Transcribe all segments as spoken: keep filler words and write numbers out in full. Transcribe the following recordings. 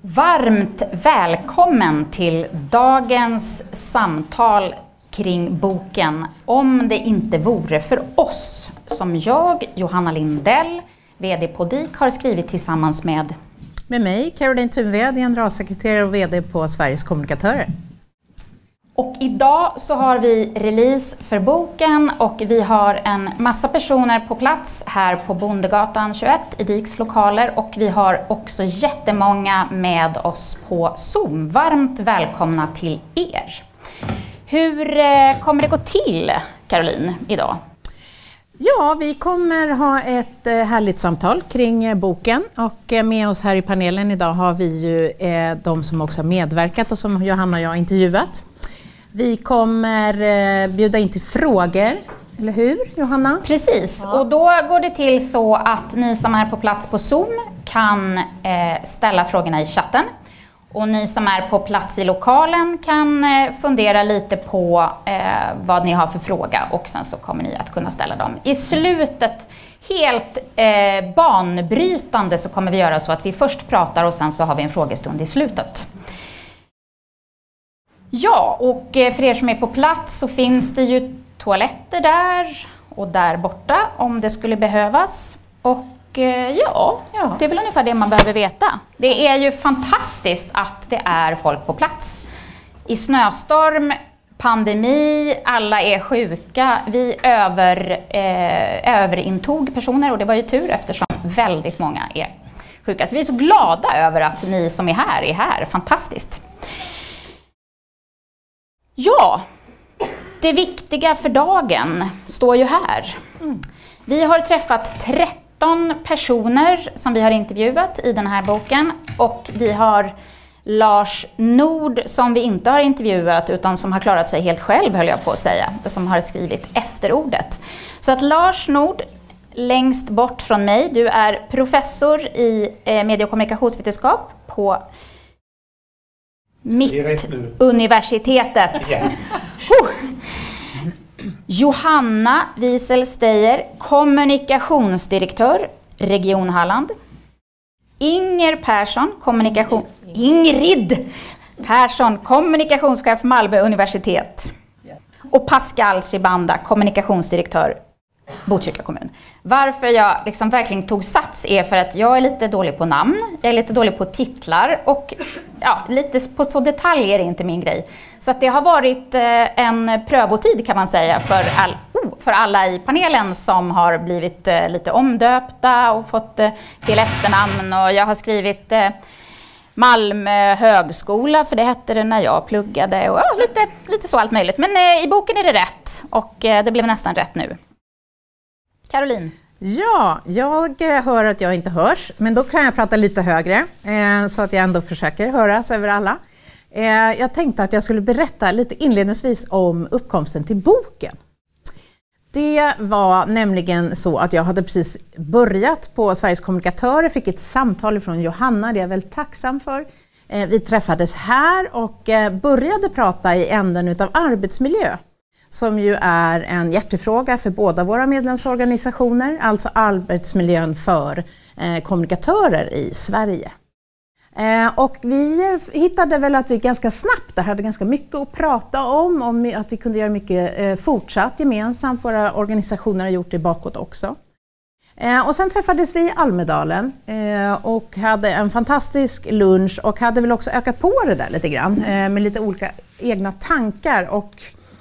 Varmt välkommen till dagens samtal kring boken Om det inte vore för oss, som jag, Johanna Lindell, vd på D I K, har skrivit tillsammans med Med mig, Caroline Thunved, generalsekreterare och vd på Sveriges kommunikatörer. Och idag så har vi release för boken och vi har en massa personer på plats här på Bondegatan tjugoett i D I Ks lokaler, och vi har också jättemånga med oss på Zoom. Varmt välkomna till er. Hur kommer det gå till, Caroline, idag? Ja, vi kommer ha ett härligt samtal kring boken, och med oss här i panelen idag har vi ju de som också har medverkat och som Johanna och jag har intervjuat. Vi kommer bjuda in till frågor, eller hur, Johanna? Precis, ja. Och då går det till så att ni som är på plats på Zoom kan eh, ställa frågorna i chatten. Och ni som är på plats i lokalen kan eh, fundera lite på eh, vad ni har för fråga, och sen så kommer ni att kunna ställa dem. I slutet, helt eh, banbrytande, så kommer vi göra så att vi först pratar och sen så har vi en frågestund i slutet. Ja, och för er som är på plats så finns det ju toaletter där och där borta om det skulle behövas. Och ja, ja, det är väl ungefär det man behöver veta. Det är ju fantastiskt att det är folk på plats. I snöstorm, pandemi, alla är sjuka. Vi över, eh, överintog personer, och det var ju tur eftersom väldigt många är sjuka. Så vi är så glada över att ni som är här är här. Fantastiskt. Ja, det viktiga för dagen står ju här. Mm. Vi har träffat tretton personer som vi har intervjuat i den här boken, och vi har Lars Nord som vi inte har intervjuat utan som har klarat sig helt själv, höll jag på att säga, som har skrivit efterordet. Så att Lars Nord, längst bort från mig, du är professor i eh, medie- och kommunikationsvetenskap på Mittuniversitetet. Yeah. uh. Johanna Wieselsteyer, kommunikationsdirektör, Region Halland. Inger Persson, kommunikation... Ingrid Persson, kommunikationschef, Malmö universitet. Och Pascal Schibanda, kommunikationsdirektör, Botkyrka kommun. Varför jag liksom verkligen tog sats är för att jag är lite dålig på namn, jag är lite dålig på titlar, och ja, lite på så detaljer är inte min grej. Så att det har varit eh, en prövotid, kan man säga, för, all, oh, för alla i panelen som har blivit eh, lite omdöpta och fått eh, fel efternamn. Och jag har skrivit eh, Malmö högskola, för det hette det när jag pluggade, och ja, lite, lite så allt möjligt. Men eh, i boken är det rätt, och eh, det blev nästan rätt nu. Caroline. Ja, jag hör att jag inte hörs, men då kan jag prata lite högre eh, så att jag ändå försöker höras över alla. Eh, jag tänkte att jag skulle berätta lite inledningsvis om uppkomsten till boken. Det var nämligen så att jag hade precis börjat på Sveriges kommunikatörer, fick ett samtal från Johanna, det är jag väldigt tacksam för. Eh, vi träffades här och eh, började prata i änden utav arbetsmiljö, som ju är en hjärtefråga för båda våra medlemsorganisationer, alltså arbetsmiljön för eh, kommunikatörer i Sverige. Eh, och vi hittade väl att vi ganska snabbt där hade ganska mycket att prata om, om att vi kunde göra mycket eh, fortsatt gemensamt. Våra organisationer har gjort det bakåt också. Eh, och sen träffades vi i Almedalen eh, och hade en fantastisk lunch, och hade väl också ökat på det där lite grann eh, med lite olika egna tankar. Och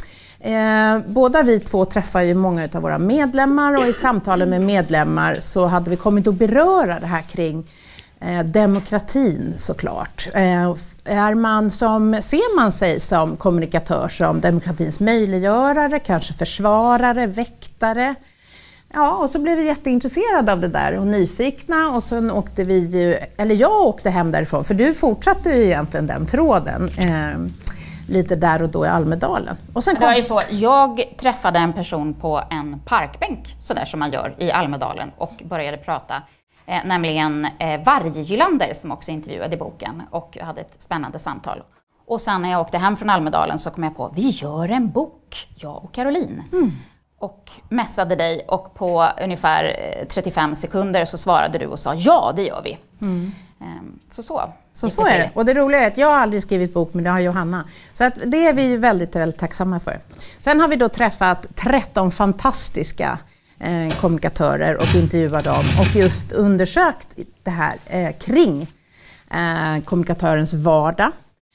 Eh, båda vi två träffar ju många av våra medlemmar, och i samtalen med medlemmar så hade vi kommit att beröra det här kring eh, demokratin, såklart. Eh, är man som, ser man sig som kommunikatör som demokratins möjliggörare, kanske försvarare, väktare? Ja, och så blev vi jätteintresserade av det där och nyfikna, och sen åkte vi ju, eller jag åkte hem därifrån, för du fortsatte ju egentligen den tråden. Eh, lite där och då i Almedalen. Och sen kom... Det var ju så, jag träffade en person på en parkbänk, så där som man gör i Almedalen, och började prata, eh, nämligen eh, Vargegylander, som också intervjuade i boken, och hade ett spännande samtal. Och sen när jag åkte hem från Almedalen så kom jag på, vi gör en bok, jag och Caroline. Mm. Och mässade dig, och på ungefär trettiofem sekunder så svarade du och sa, ja, det gör vi. Mm. Så så. Så så är det. Och det roliga är att jag har aldrig skrivit bok, men det har Johanna. Så att det är vi ju väldigt, väldigt tacksamma för. Sen har vi då träffat tretton fantastiska eh, kommunikatörer och intervjuat dem. Och just undersökt det här eh, kring eh, kommunikatörens vardag.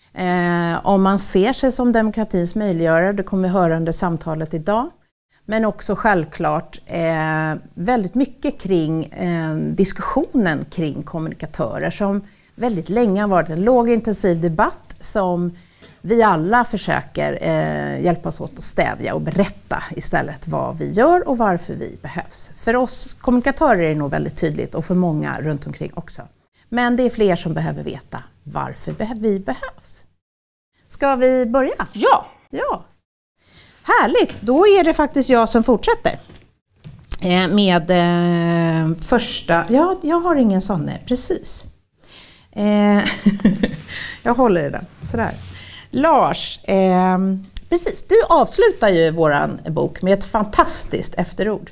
Eh, om man ser sig som demokratins möjliggörare, det kommer vi höra under samtalet idag. Men också självklart eh, väldigt mycket kring eh, diskussionen kring kommunikatörer som väldigt länge har varit en lågintensiv debatt som vi alla försöker eh, hjälpa oss åt att stävja och berätta istället vad vi gör och varför vi behövs. För oss kommunikatörer är det nog väldigt tydligt och för många runt omkring också. Men det är fler som behöver veta varför vi behövs. Ska vi börja? Ja! Ja. Härligt, då är det faktiskt jag som fortsätter eh, med eh, första, ja jag har ingen sån, nej, precis. Eh, jag håller i den, sådär. Lars, eh, precis, du avslutar ju våran bok med ett fantastiskt efterord.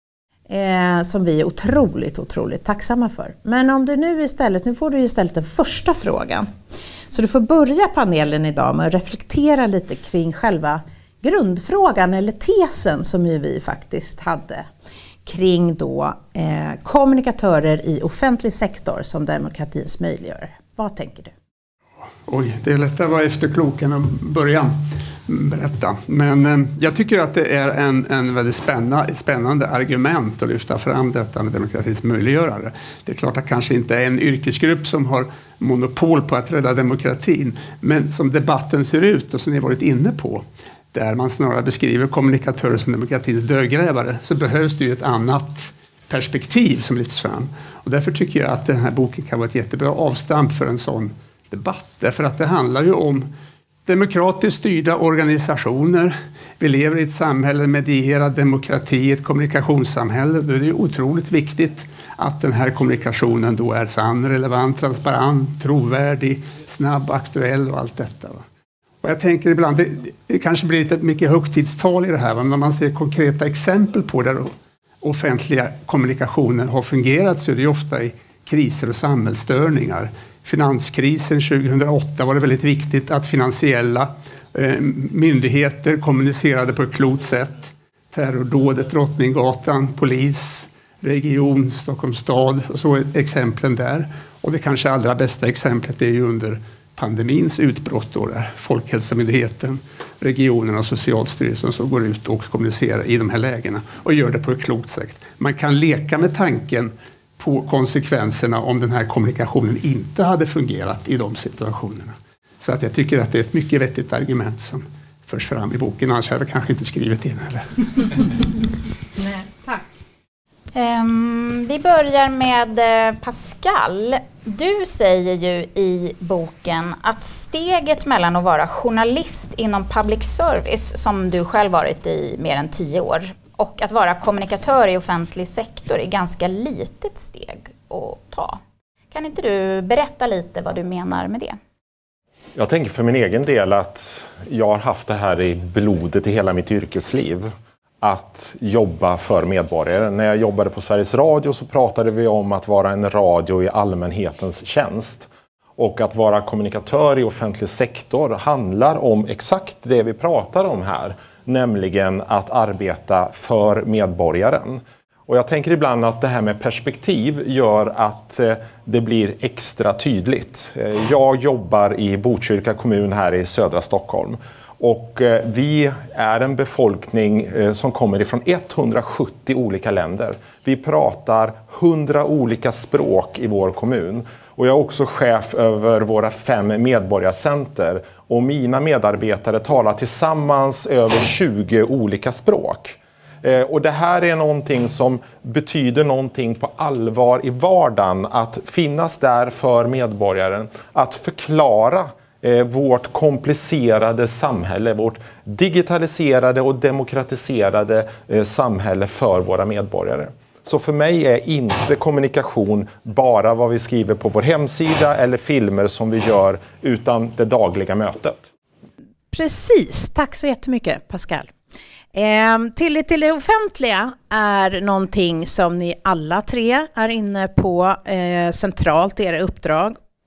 Eh, som vi är otroligt, otroligt tacksamma för. Men om du nu istället, nu får du istället den första frågan. Så du får börja panelen idag med att reflektera lite kring själva grundfrågan eller tesen som ju vi faktiskt hade kring då eh, kommunikatörer i offentlig sektor som demokratins möjliggörare. Vad tänker du? Oj, det är lättare att vara efterklok än att börja berätta. Men eh, jag tycker att det är en, en väldigt spännande, spännande argument att lyfta fram detta med demokratins möjliggörare. Det är klart att det kanske inte är en yrkesgrupp som har monopol på att rädda demokratin, men som debatten ser ut och som ni har varit inne på, där man snarare beskriver kommunikatörer som demokratins dödgrävare, så behövs det ju ett annat perspektiv som lyfts fram. Och därför tycker jag att den här boken kan vara ett jättebra avstamp för en sån debatt. Därför att det handlar ju om demokratiskt styrda organisationer. Vi lever i ett samhälle med medierad demokrati, ett kommunikationssamhälle. Då är det ju otroligt viktigt att den här kommunikationen då är sann, relevant, transparent, trovärdig, snabb, aktuell och allt detta. Och jag tänker ibland, det, det kanske blir lite mycket högtidstal i det här, men när man ser konkreta exempel på där offentliga kommunikationer har fungerat så är det ju ofta i kriser och samhällsstörningar. Finanskrisen tjugohundraåtta var det väldigt viktigt att finansiella eh, myndigheter kommunicerade på ett klokt sätt. Terrordådet, Drottninggatan, polis, region, Stockholms stad och så är exemplen där. Och det kanske allra bästa exemplet är ju under pandemins utbrott då, där Folkhälsomyndigheten, regionerna och Socialstyrelsen som går ut och kommunicerar i de här lägena och gör det på ett klokt sätt. Man kan leka med tanken på konsekvenserna om den här kommunikationen inte hade fungerat i de situationerna. Så att jag tycker att det är ett mycket vettigt argument som förs fram i boken. Annars hade jag kanske inte skrivit in heller. Nej, tack. Um, vi börjar med Pascal. Du säger ju i boken att steget mellan att vara journalist inom public service, som du själv varit i mer än tio år, och att vara kommunikatör i offentlig sektor är ganska litet steg att ta. Kan inte du berätta lite vad du menar med det? Jag tänker för min egen del att jag har haft det här i blodet i hela mitt yrkesliv. Att jobba för medborgare. När jag jobbade på Sveriges Radio så pratade vi om att vara en radio i allmänhetens tjänst. Och att vara kommunikatör i offentlig sektor handlar om exakt det vi pratar om här. Nämligen att arbeta för medborgaren. Och jag tänker ibland att det här med perspektiv gör att det blir extra tydligt. Jag jobbar i Botkyrka kommun här i södra Stockholm. Och vi är en befolkning som kommer ifrån etthundrasjuttio olika länder. Vi pratar hundra olika språk i vår kommun. Och jag är också chef över våra fem medborgarcenter. Och mina medarbetare talar tillsammans över tjugo olika språk. Och det här är någonting som betyder någonting på allvar i vardagen. Att finnas där för medborgaren. Att förklara vårt komplicerade samhälle, vårt digitaliserade och demokratiserade samhälle för våra medborgare. Så för mig är inte kommunikation bara vad vi skriver på vår hemsida eller filmer som vi gör, utan det dagliga mötet. Precis, tack så jättemycket Pascal. Eh, tillit till det offentliga är någonting som ni alla tre är inne på eh, centralt i era uppdrag.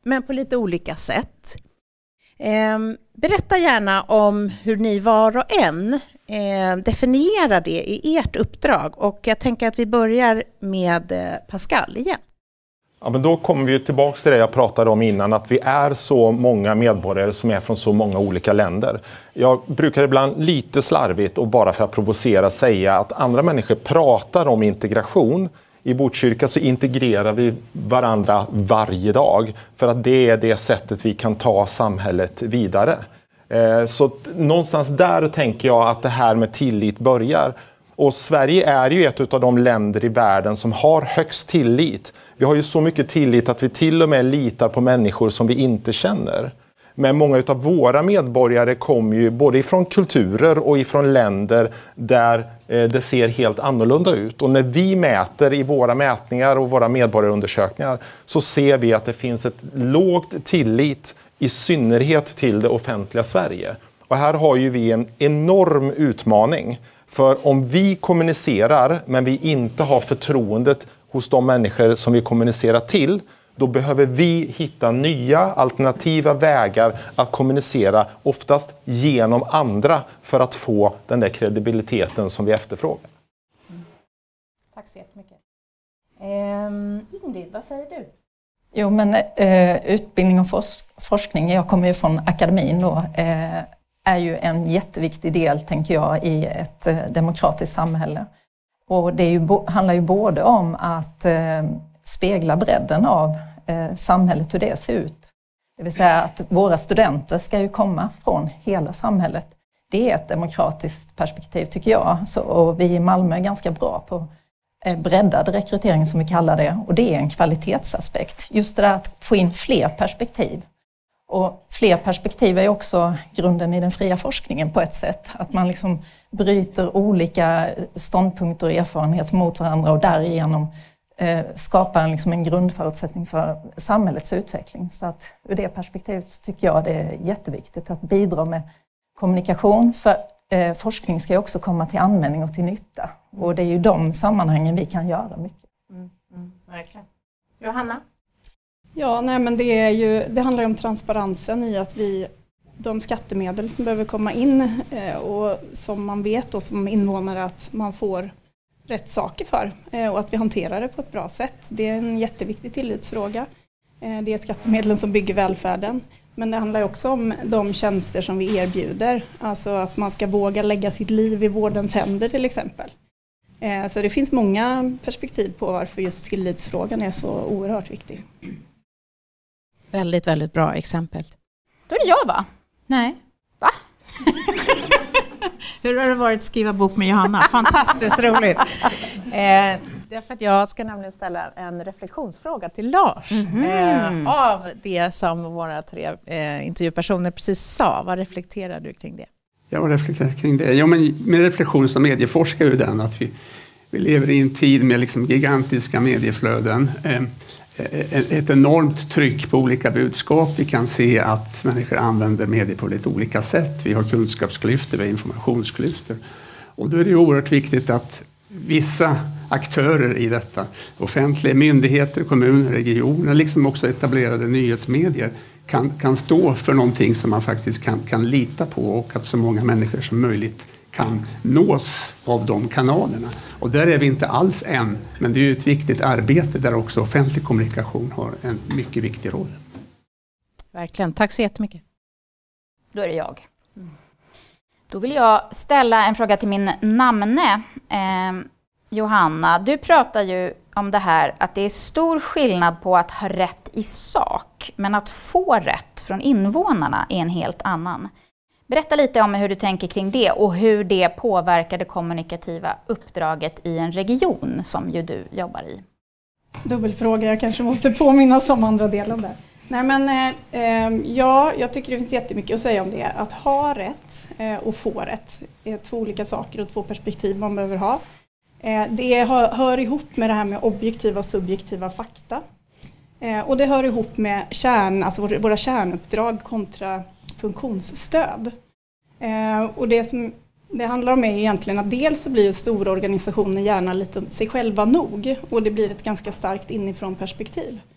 men på lite olika sätt. Eh, berätta gärna om hur ni var och en eh, definierar det i ert uppdrag. Och jag tänker att vi börjar med eh, Pascal igen. Ja, men då kommer vi tillbaka till det jag pratade om innan, att vi är så många medborgare som är från så många olika länder. Jag brukar ibland lite slarvigt och bara för att provocera säga att andra människor pratar om integration. I Botkyrka så integrerar vi varandra varje dag för att det är det sättet vi kan ta samhället vidare. Så någonstans där tänker jag att det här med tillit börjar. Och Sverige är ju ett av de länder i världen som har högst tillit. Vi har ju så mycket tillit att vi till och med litar på människor som vi inte känner. Men många av våra medborgare kommer ju både ifrån kulturer och ifrån länder där det ser helt annorlunda ut. Och när vi mäter i våra mätningar och våra medborgarundersökningar så ser vi att det finns ett lågt tillit i synnerhet till det offentliga Sverige. Och här har ju vi en enorm utmaning. För om vi kommunicerar men vi inte har förtroendet hos de människor som vi kommunicerar till, då behöver vi hitta nya alternativa vägar att kommunicera, oftast genom andra, för att få den där kredibiliteten som vi efterfrågar. Mm. Tack så jättemycket. Um, Ingrid, vad säger du? Jo, men eh, utbildning och forsk- forskning, jag kommer ju från akademin då, eh, är ju en jätteviktig del, tänker jag, i ett eh, demokratiskt samhälle. Och det är ju bo- handlar ju både om att eh, spegla bredden av eh, samhället, hur det ser ut. Det vill säga att våra studenter ska ju komma från hela samhället. Det är ett demokratiskt perspektiv, tycker jag. Så, och vi i Malmö är ganska bra på eh, breddad rekrytering, som vi kallar det. Och det är en kvalitetsaspekt. Just det där att få in fler perspektiv. Och fler perspektiv är också grunden i den fria forskningen på ett sätt. Att man liksom bryter olika ståndpunkter och erfarenheter mot varandra och därigenom eh, skapar en, liksom en grundförutsättning för samhällets utveckling. Så att ur det perspektivet så tycker jag det är jätteviktigt att bidra med kommunikation. För eh, forskning ska ju också komma till användning och till nytta. Och det är ju de sammanhangen vi kan göra mycket. Mm, mm, verkligen. Johanna? Ja, nej, men det, är ju, det handlar ju om transparensen i att vi, de skattemedel som behöver komma in eh, och som man vet då som invånare att man får rätt saker för eh, och att vi hanterar det på ett bra sätt. Det är en jätteviktig tillitsfråga. Eh, det är skattemedlen som bygger välfärden. Men det handlar också om de tjänster som vi erbjuder. Alltså att man ska våga lägga sitt liv i vårdens händer till exempel. Eh, så det finns många perspektiv på varför just tillitsfrågan är så oerhört viktig. Väldigt, väldigt bra exempel. Då är det jag, va? Nej. Va? Hur har det varit att skriva bok med Johanna? Fantastiskt roligt. Eh, därför att jag ska nämligen ställa en reflektionsfråga till Lars. Mm-hmm. Eh, av det som våra tre eh, intervjupersoner precis sa. Vad reflekterar du kring det? Jag var reflekterar kring det. Ja, men min reflektion som medieforskare är ju den att vi, vi lever i en tid med liksom gigantiska medieflöden. Eh, ett enormt tryck på olika budskap. Vi kan se att människor använder medier på lite olika sätt. Vi har kunskapsklyftor, vi har informationsklyftor. Och då är det oerhört viktigt att vissa aktörer i detta, offentliga myndigheter, kommuner, regioner, liksom också etablerade nyhetsmedier, kan, kan stå för någonting som man faktiskt kan, kan lita på och att så många människor som möjligt kan nås av de kanalerna. Och där är vi inte alls än, men det är ju ett viktigt arbete där också offentlig kommunikation har en mycket viktig roll. Verkligen, tack så jättemycket. Då är det jag. Då vill jag ställa en fråga till min namne. Eh, Johanna, du pratar ju om det här att det är stor skillnad på att ha rätt i sak, men att få rätt från invånarna är en helt annan. Berätta lite om hur du tänker kring det och hur det påverkar det kommunikativa uppdraget i en region som ju du jobbar i. Dubbelfråga, jag kanske måste påminnas om andra delen där. Nej men eh, ja, jag tycker det finns jättemycket att säga om det. Att ha rätt eh, och få rätt är två olika saker och två perspektiv man behöver ha. Eh, det hör, hör ihop med det här med objektiva och subjektiva fakta. Eh, och det hör ihop med kärn, alltså våra kärnuppdrag kontra funktionsstöd. Eh, och det som det handlar om är egentligen att dels så blir stora organisationer gärna lite sig själva nog och det blir ett ganska starkt inifrån perspektiv.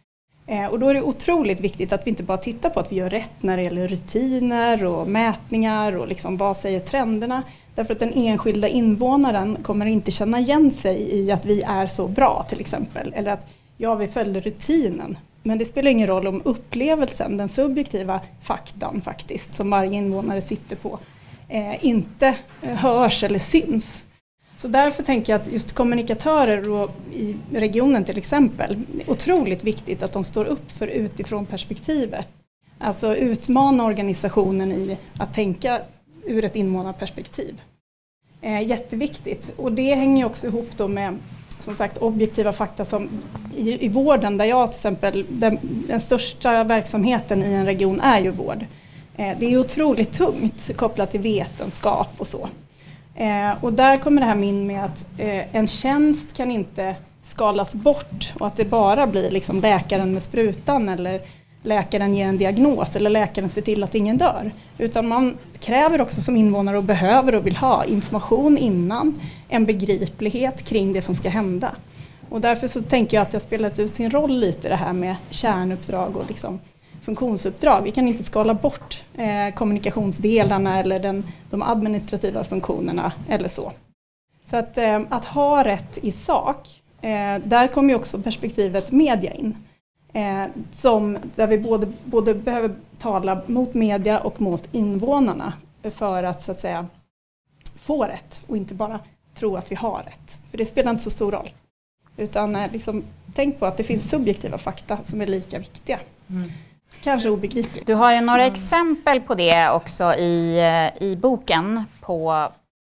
Och då är det otroligt viktigt att vi inte bara tittar på att vi gör rätt när det gäller rutiner och mätningar och liksom vad säger trenderna. Därför att den enskilda invånaren kommer inte känna igen sig i att vi är så bra till exempel. Eller att ja, vi följde rutinen. Men det spelar ingen roll om upplevelsen, den subjektiva faktan faktiskt, som varje invånare sitter på, eh, inte hörs eller syns. Så därför tänker jag att just kommunikatörer och i regionen till exempel, är otroligt viktigt att de står upp för utifrån perspektivet. Alltså utmana organisationen i att tänka ur ett invånarperspektiv. Eh, jätteviktigt. Och det hänger också ihop då med som sagt objektiva fakta som i, i vården, där jag till exempel, den, den största verksamheten i en region är ju vård. Eh, det är otroligt tungt kopplat till vetenskap och så. Eh, och där kommer det här in med att eh, en tjänst kan inte skalas bort och att det bara blir liksom läkaren med sprutan eller läkaren ger en diagnos eller läkaren ser till att ingen dör. Utan man kräver också som invånare och behöver och vill ha information innan, en begriplighet kring det som ska hända. Och därför så tänker jag att jag spelat ut sin roll lite det här med kärnuppdrag och liksom funktionsuppdrag. Vi kan inte skala bort eh, kommunikationsdelarna eller den, de administrativa funktionerna eller så. Så att, eh, att ha rätt i sak, eh, där kommer ju också perspektivet media in. Eh, som, där vi både, både behöver tala mot media och mot invånarna för att, så att säga, få rätt och inte bara tro att vi har rätt. För det spelar inte så stor roll. Utan eh, liksom, tänk på att det finns subjektiva fakta som är lika viktiga. Mm. Kanske obegripligt. Du har ju några mm. exempel på det också i, i boken på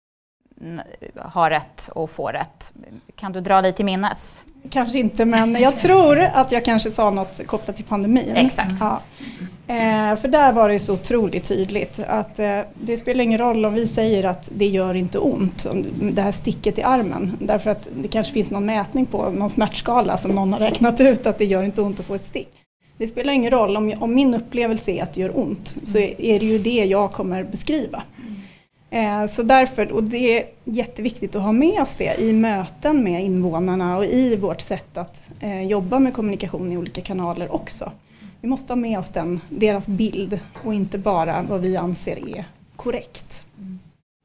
ha rätt och få rätt. Kan du dra dig till minnes? Kanske inte, men jag tror att jag kanske sa något kopplat till pandemin. Exakt. Ja. Eh, för där var det så otroligt tydligt att eh, det spelar ingen roll om vi säger att det gör inte ont, det här sticket i armen. Därför att det kanske finns någon mätning på någon smärtskala som någon har räknat ut att det gör inte ont att få ett stick. Det spelar ingen roll om, om min upplevelse är att det gör ont, så är det ju det jag kommer beskriva. Eh, så därför, och det är jätteviktigt att ha med oss det i möten med invånarna och i vårt sätt att eh, jobba med kommunikation i olika kanaler också. Vi måste ha med oss den, deras bild och inte bara vad vi anser är korrekt. Mm.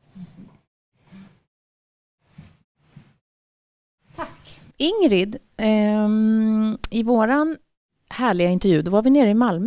Tack. Ingrid, eh, i våran härliga intervju, då var vi nere i Malmö.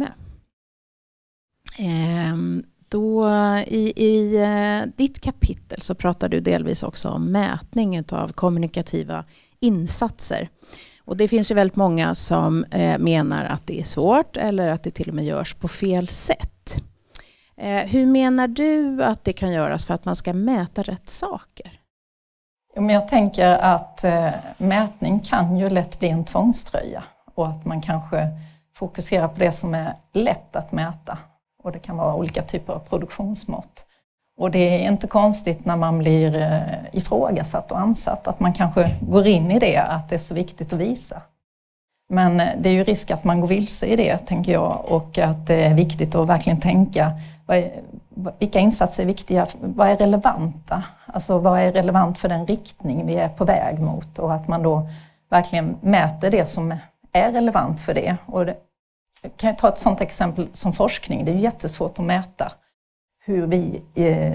Eh, Då i, i ditt kapitel så pratar du delvis också om mätning av kommunikativa insatser. Och det finns ju väldigt många som eh, menar att det är svårt eller att det till och med görs på fel sätt. Eh, hur menar du att det kan göras för att man ska mäta rätt saker? Men jag tänker att eh, mätning kan ju lätt bli en tvångströja och att man kanske fokuserar på det som är lätt att mäta. Och det kan vara olika typer av produktionsmått. Och det är inte konstigt när man blir ifrågasatt och ansatt att man kanske går in i det, att det är så viktigt att visa. Men det är ju risk att man går vilse i det, tänker jag. Och att det är viktigt att verkligen tänka, vad är, vilka insatser är viktiga, vad är relevanta? Alltså vad är relevant för den riktning vi är på väg mot? Och att man då verkligen mäter det som är relevant för det. Och det kan jag ta ett sådant exempel som forskning. Det är jättesvårt att mäta hur vi eh,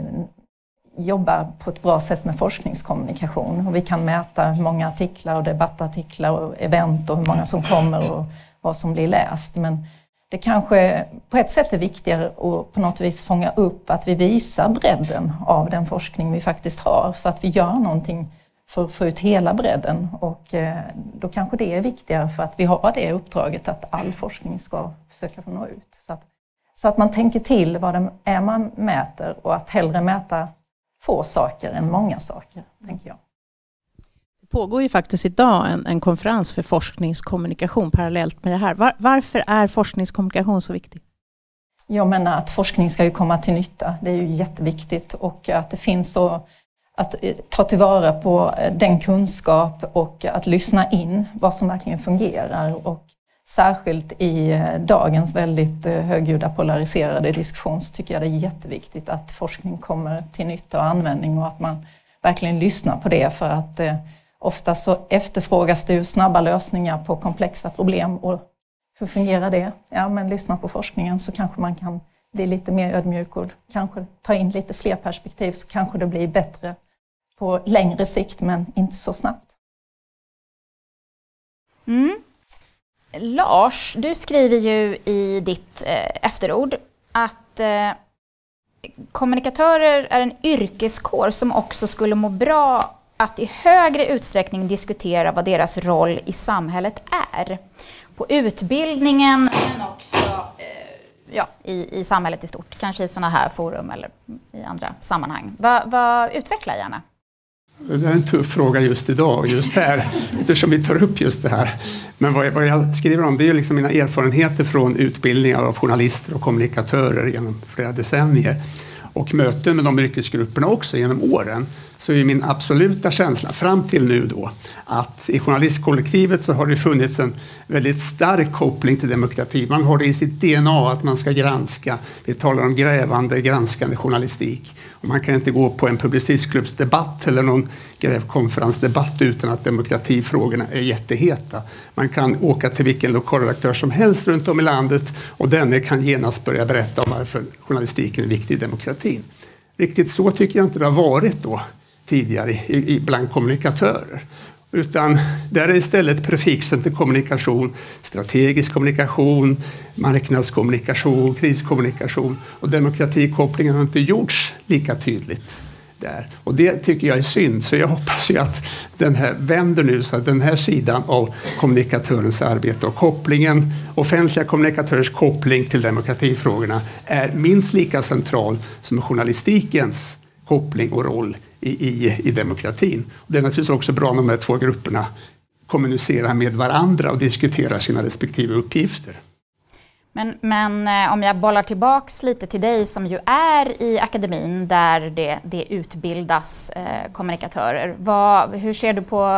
jobbar på ett bra sätt med forskningskommunikation. Och vi kan mäta hur många artiklar och debattartiklar och event och hur många som kommer och vad som blir läst. Men det kanske på ett sätt är viktigare att på något vis fånga upp att vi visar bredden av den forskning vi faktiskt har, så att vi gör någonting för att få ut hela bredden, och eh, då kanske det är viktigare för att vi har det uppdraget att all forskning ska försöka få nå ut. Så att, så att man tänker till vad det är man mäter, och att hellre mäta få saker än många saker, tänker jag. Det pågår ju faktiskt idag en, en konferens för forskningskommunikation parallellt med det här. Var, varför är forskningskommunikation så viktig? Jag menar att forskning ska ju komma till nytta, det är ju jätteviktigt, och att det finns så att ta tillvara på den kunskap och att lyssna in vad som verkligen fungerar. Och särskilt i dagens väldigt högljudda polariserade diskussion så tycker jag det är jätteviktigt att forskning kommer till nytta och användning, och att man verkligen lyssnar på det, för att eh, ofta så efterfrågas det ju snabba lösningar på komplexa problem, och hur fungerar det? Ja, men lyssna på forskningen så kanske man kan bli lite mer ödmjuk och kanske ta in lite fler perspektiv, så kanske det blir bättre på längre sikt, men inte så snabbt. Mm. Lars, du skriver ju i ditt eh, efterord att eh, kommunikatörer är en yrkeskår som också skulle må bra att i högre utsträckning diskutera vad deras roll i samhället är. På utbildningen, men också eh, ja, i, i samhället i stort. Kanske i sådana här forum eller i andra sammanhang. Va, va, utveckla gärna. Det är en tuff fråga just idag, just här, eftersom vi tar upp just det här. Men vad jag, vad jag skriver om, det är liksom mina erfarenheter från utbildningar av journalister och kommunikatörer genom flera decennier. Och möten med de yrkesgrupperna också genom åren. Så är min absoluta känsla fram till nu då att i journalistkollektivet så har det funnits en väldigt stark koppling till demokrati. Man har det i sitt D N A att man ska granska. Vi talar om grävande, granskande journalistik. Och man kan inte gå på en publicistklubbsdebatt eller någon grävkonferensdebatt utan att demokratifrågorna är jätteheta. Man kan åka till vilken lokalredaktör som helst runt om i landet och denne kan genast börja berätta om varför journalistiken är viktig i demokratin. Riktigt så tycker jag inte det har varit då tidigare i, i bland kommunikatörer. Utan där är istället prefixen till kommunikation, strategisk kommunikation, marknadskommunikation, kriskommunikation och demokratikopplingen har inte gjorts lika tydligt där. Och det tycker jag är synd, så jag hoppas ju att den här vänder nu så att den här sidan av kommunikatörens arbete och kopplingen, offentliga kommunikatörers koppling till demokratifrågorna är minst lika central som journalistikens koppling och roll i, i, i demokratin. Och det är naturligtvis också bra när de här två grupperna kommunicerar med varandra och diskuterar sina respektive uppgifter. Men, men om jag bollar tillbaks lite till dig som ju är i akademin där det, det utbildas eh, kommunikatörer. Vad, hur ser du på,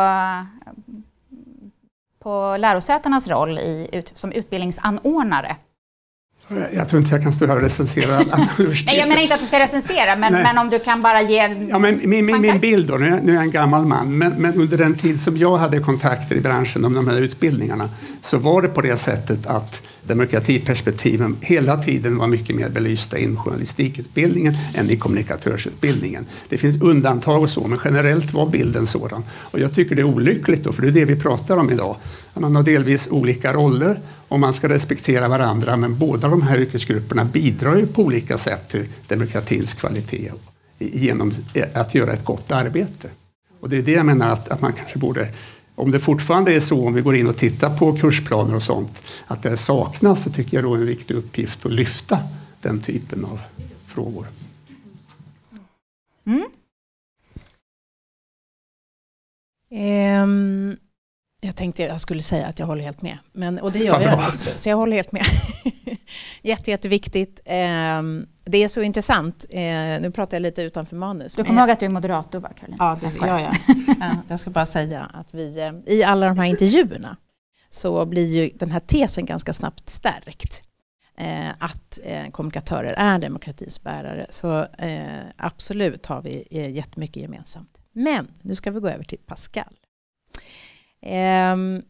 på lärosätenas roll i, ut, som utbildningsanordnare? Jag tror inte jag kan stå här och recensera alla universitet. Nej, jag menar inte att du ska recensera, men, men om du kan bara ge... Ja, men min, min, min bild då, nu är, jag, nu är jag en gammal man, men, men under den tid som jag hade kontakter i branschen om de här utbildningarna så var det på det sättet att demokratiperspektiven hela tiden var mycket mer belysta in journalistikutbildningen än i kommunikatörsutbildningen. Det finns undantag och så, men generellt var bilden sådan. Och jag tycker det är olyckligt då, för det är det vi pratar om idag. Man har delvis olika roller och man ska respektera varandra, men båda de här yrkesgrupperna bidrar ju på olika sätt till demokratins kvalitet genom att göra ett gott arbete. Och det är det jag menar att, att man kanske borde, om det fortfarande är så, om vi går in och tittar på kursplaner och sånt, att det saknas, så tycker jag då är en viktig uppgift att lyfta den typen av frågor. Mm. Um. Jag tänkte jag skulle säga att jag håller helt med. Men, och det gör jag också. Så jag håller helt med. Jätte, jätteviktigt. Det är så intressant. Nu pratar jag lite utanför manus. Du kommer ihåg att du är moderator, va, Caroline? Ja, det gör jag. Jag ska bara säga att vi i alla de här intervjuerna så blir ju den här tesen ganska snabbt stärkt. Att kommunikatörer är demokratins bärare. Så absolut har vi jättemycket gemensamt. Men nu ska vi gå över till Pascal. Um,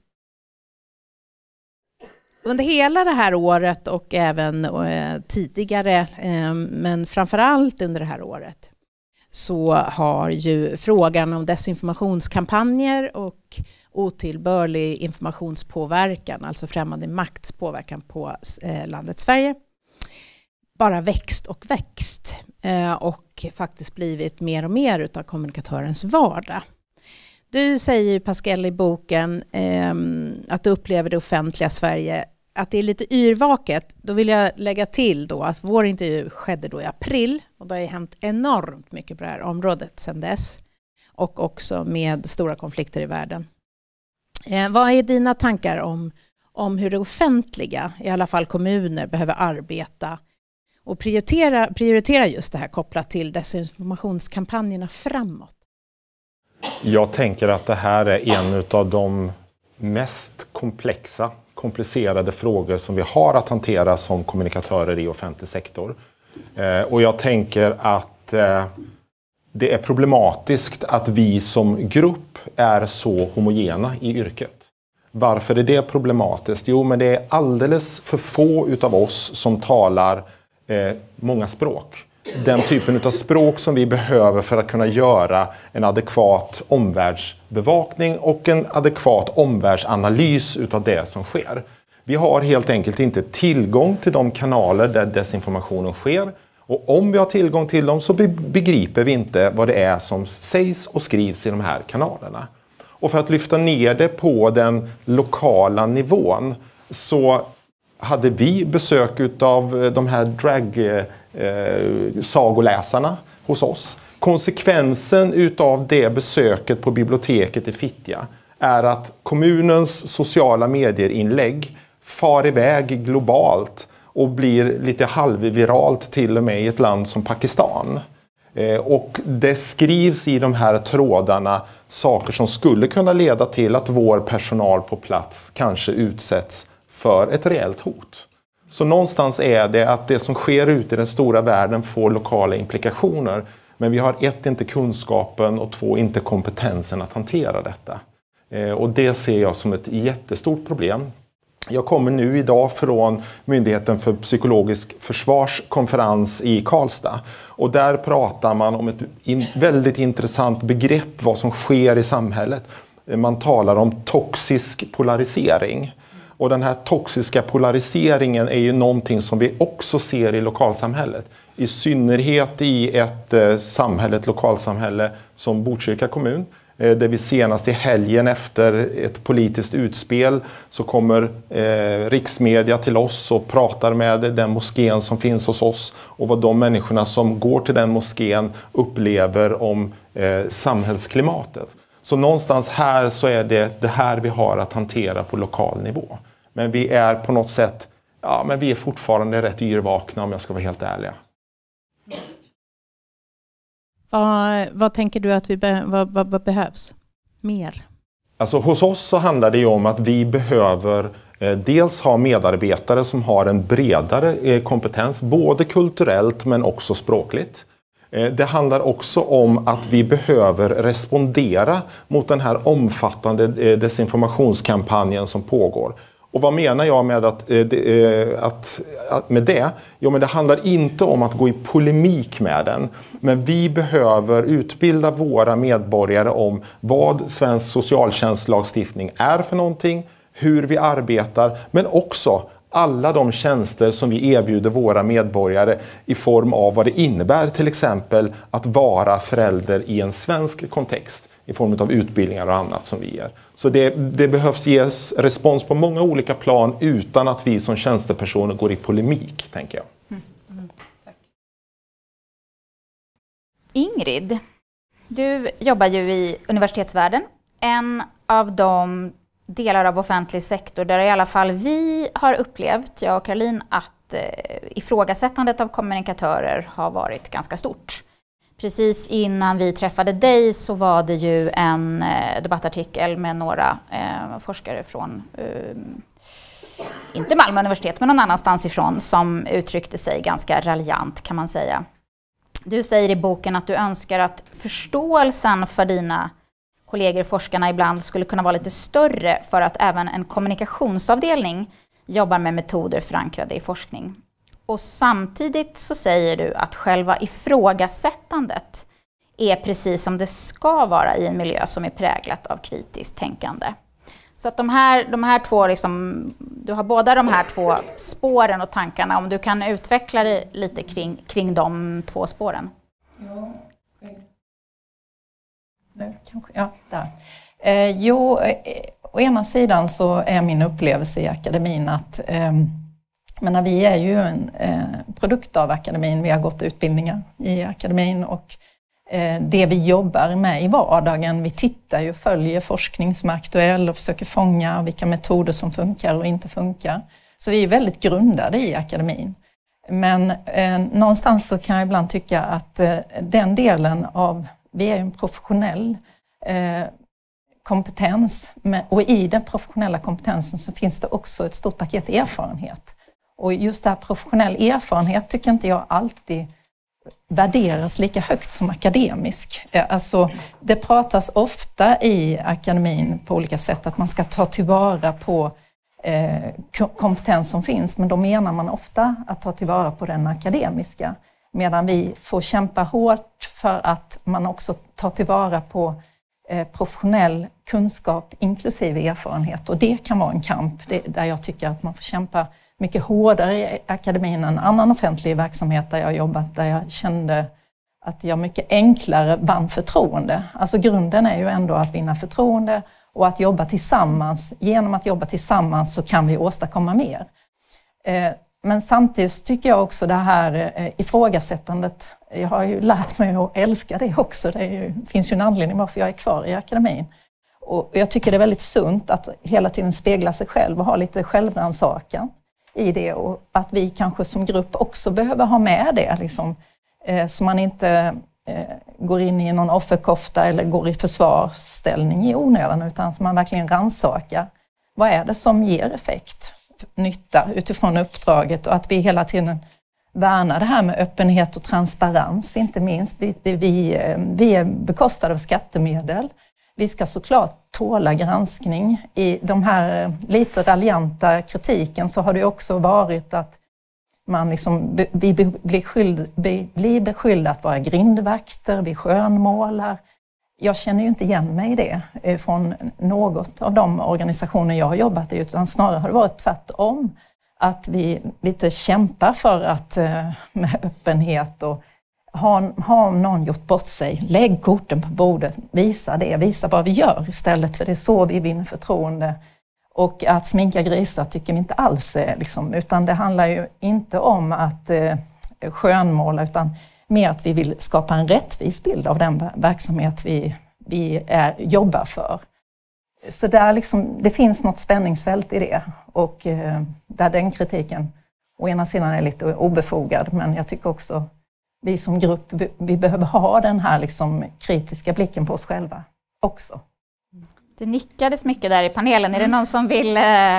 under hela det här året och även uh, tidigare, um, men framförallt under det här året, så har ju frågan om desinformationskampanjer och otillbörlig informationspåverkan, alltså främmande makts påverkan på uh, landet Sverige, bara växt och växt uh, och faktiskt blivit mer och mer utav kommunikatörens vardag. Du säger, Pascal, i boken eh, att du upplever det offentliga Sverige, att det är lite yrvaket. Då vill jag lägga till då att vår intervju skedde då i april och det har hänt enormt mycket på det här området sedan dess. Och också med stora konflikter i världen. Eh, vad är dina tankar om, om hur det offentliga, i alla fall kommuner, behöver arbeta och prioritera, prioritera just det här kopplat till desinformationskampanjerna framåt? Jag tänker att det här är en av de mest komplexa, komplicerade frågor som vi har att hantera som kommunikatörer i offentlig sektor. Och jag tänker att det är problematiskt att vi som grupp är så homogena i yrket. Varför är det problematiskt? Jo, men det är alldeles för få utav oss som talar eh, många språk. Den typen av språk som vi behöver för att kunna göra en adekvat omvärldsbevakning och en adekvat omvärldsanalys utav det som sker. Vi har helt enkelt inte tillgång till de kanaler där desinformationen sker. Och om vi har tillgång till dem så begriper vi inte vad det är som sägs och skrivs i de här kanalerna. Och för att lyfta ner det på den lokala nivån så hade vi besök av de här drag-sagoläsarna hos oss. Konsekvensen utav det besöket på biblioteket i Fittja är att kommunens sociala medierinlägg far iväg globalt och blir lite halvviralt till och med i ett land som Pakistan. Och det skrivs i de här trådarna saker som skulle kunna leda till att vår personal på plats kanske utsätts för ett reellt hot. Så någonstans är det att det som sker ute i den stora världen får lokala implikationer. Men vi har ett, inte kunskapen och två, inte kompetensen att hantera detta. Och det ser jag som ett jättestort problem. Jag kommer nu idag från Myndigheten för psykologisk försvarskonferens i Karlstad. Och där pratar man om ett in, väldigt intressant begrepp vad som sker i samhället. Man talar om toxisk polarisering. Och den här toxiska polariseringen är ju någonting som vi också ser i lokalsamhället. I synnerhet i ett eh, samhälle, ett lokalsamhälle som Botkyrka kommun. Där vi senast i helgen efter ett politiskt utspel så kommer eh, riksmedia till oss och pratar med den moskén som finns hos oss och vad de människorna som går till den moskén upplever om eh, samhällsklimatet. Så någonstans här så är det det här vi har att hantera på lokal nivå. Men vi är på något sätt, ja men vi är fortfarande rätt yrvakna om jag ska vara helt ärlig. Vad, vad tänker du att vi be, vad, vad, vad behövs mer? Alltså hos oss så handlar det ju om att vi behöver eh, dels ha medarbetare som har en bredare eh, kompetens, både kulturellt men också språkligt. Eh, det handlar också om att vi behöver respondera mot den här omfattande eh, desinformationskampanjen som pågår. Och vad menar jag med, att, eh, att, att, med det? Jo, men det handlar inte om att gå i polemik med den. Men vi behöver utbilda våra medborgare om vad svensk socialtjänstlagstiftning är för någonting, hur vi arbetar, men också alla de tjänster som vi erbjuder våra medborgare i form av vad det innebär till exempel att vara förälder i en svensk kontext i form av utbildningar och annat som vi ger. Så det, det behövs ges respons på många olika plan utan att vi som tjänstepersoner går i polemik, tänker jag. Mm. Mm. Tack. Ingrid, du jobbar ju i universitetsvärlden. En av de delar av offentlig sektor där i alla fall vi har upplevt, jag och Caroline, att eh, ifrågasättandet av kommunikatörer har varit ganska stort. Precis innan vi träffade dig så var det ju en eh, debattartikel med några eh, forskare från, eh, inte Malmö universitet, men någon annanstans ifrån, som uttryckte sig ganska raljant, kan man säga. Du säger i boken att du önskar att förståelsen för dina kollegor forskarna ibland skulle kunna vara lite större för att även en kommunikationsavdelning jobbar med metoder förankrade i forskning. Och samtidigt så säger du att själva ifrågasättandet är precis som det ska vara i en miljö som är präglat av kritiskt tänkande. Så att de här, de här två, liksom, du har båda de här två spåren och tankarna. Om du kan utveckla dig lite kring, kring de två spåren. Ja, nu kanske, ja, där. Eh, jo, eh, å ena sidan så är min upplevelse i akademin att eh, men vi är ju en eh, produkt av akademin. Vi har gått utbildningar i akademin och eh, det vi jobbar med i vardagen, vi tittar ju, följer forskning som är aktuell och försöker fånga vilka metoder som funkar och inte funkar. Så vi är väldigt grundade i akademin. Men eh, någonstans så kan jag ibland tycka att eh, den delen av, vi är en professionell eh, kompetens, och i den professionella kompetensen så finns det också ett stort paket erfarenhet. Och just det här professionell erfarenhet tycker inte jag alltid värderas lika högt som akademisk. Alltså, det pratas ofta i akademin på olika sätt att man ska ta tillvara på eh, kompetens som finns, men då menar man ofta att ta tillvara på den akademiska. Medan vi får kämpa hårt för att man också tar tillvara på eh, professionell kunskap inklusive erfarenhet. Och det kan vara en kamp det, där jag tycker att man får kämpa mycket hårdare i akademin än annan offentlig verksamhet där jag jobbat, där jag kände att jag mycket enklare vann förtroende. Alltså grunden är ju ändå att vinna förtroende och att jobba tillsammans. Genom att jobba tillsammans så kan vi åstadkomma mer. Eh, men samtidigt tycker jag också det här eh, ifrågasättandet, jag har ju lärt mig att älska det också. Det är ju, finns ju en anledning varför jag är kvar i akademin. Och jag tycker det är väldigt sunt att hela tiden spegla sig själv och ha lite självrannsakan i det, och att vi kanske som grupp också behöver ha med det liksom, eh, så man inte eh, går in i någon offerkofta eller går i försvarsställning i onödan, utan att man verkligen rannsakar vad är det som ger effekt, nytta utifrån uppdraget, och att vi hela tiden värnar det här med öppenhet och transparens, inte minst. Det, det vi, vi är bekostade av skattemedel. Vi ska såklart tåla granskning. I de här lite raljanta kritiken så har det också varit att man liksom, vi blir, skyld, blir beskyllda att vara grindvakter, vi skönmålar. Jag känner ju inte igen mig i det från något av de organisationer jag har jobbat i, utan snarare har det varit tvärtom. Att vi lite kämpar för att med öppenhet och Har, har någon gjort bort sig, lägg korten på bordet, visa det, visa vad vi gör istället, för det är så vi vinner förtroende. Och att sminka grisar tycker vi inte alls är, liksom, utan det handlar ju inte om att eh, skönmåla, utan mer att vi vill skapa en rättvis bild av den verksamhet vi, vi är, jobbar för. Så där liksom, det finns något spänningsfält i det, och eh, där den kritiken å ena sidan är lite obefogad, men jag tycker också vi som grupp, vi behöver ha den här liksom kritiska blicken på oss själva också. Det nickades mycket där i panelen. Är det någon som vill... Eh...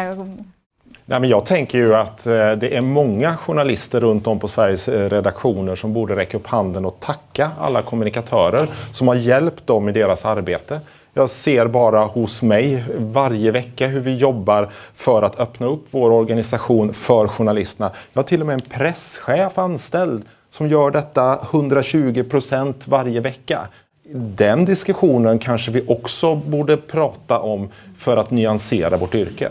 Nej, men jag tänker ju att det är många journalister runt om på Sveriges redaktioner som borde räcka upp handen och tacka alla kommunikatörer som har hjälpt dem i deras arbete. Jag ser bara hos mig varje vecka hur vi jobbar för att öppna upp vår organisation för journalisterna. Jag har till och med en presschef anställd som gör detta hundratjugo procent varje vecka. Den diskussionen kanske vi också borde prata om för att nyansera vårt yrke.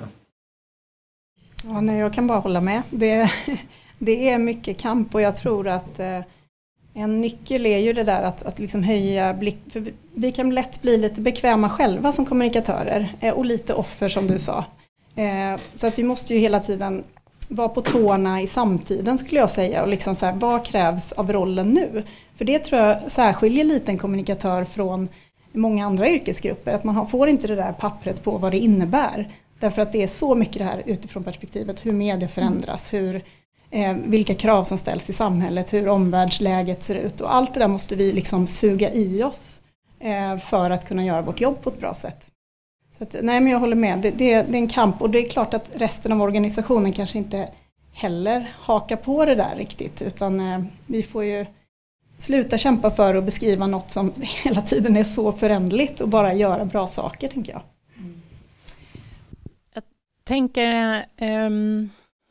Ja, nej, jag kan bara hålla med. Det, det är mycket kamp, och jag tror att eh, en nyckel är ju det där att, att liksom höja blick. För vi, vi kan lätt bli lite bekväma själva som kommunikatörer eh, och lite offer som du sa. Eh, så att vi måste ju hela tiden vara på tårna i samtiden, skulle jag säga, och liksom så här, vad krävs av rollen nu? För det tror jag särskiljer lite en kommunikatör från många andra yrkesgrupper, att man har, får inte det där pappret på vad det innebär, därför att det är så mycket det här utifrån perspektivet, hur media förändras, hur, eh, vilka krav som ställs i samhället, hur omvärldsläget ser ut, och allt det där måste vi liksom suga i oss eh, för att kunna göra vårt jobb på ett bra sätt. Så att, nej, men jag håller med. Det, det, det är en kamp, och det är klart att resten av organisationen kanske inte heller hakar på det där riktigt, utan eh, vi får ju sluta kämpa för att beskriva något som hela tiden är så föränderligt och bara göra bra saker, tänker jag. Mm. Jag tänker um,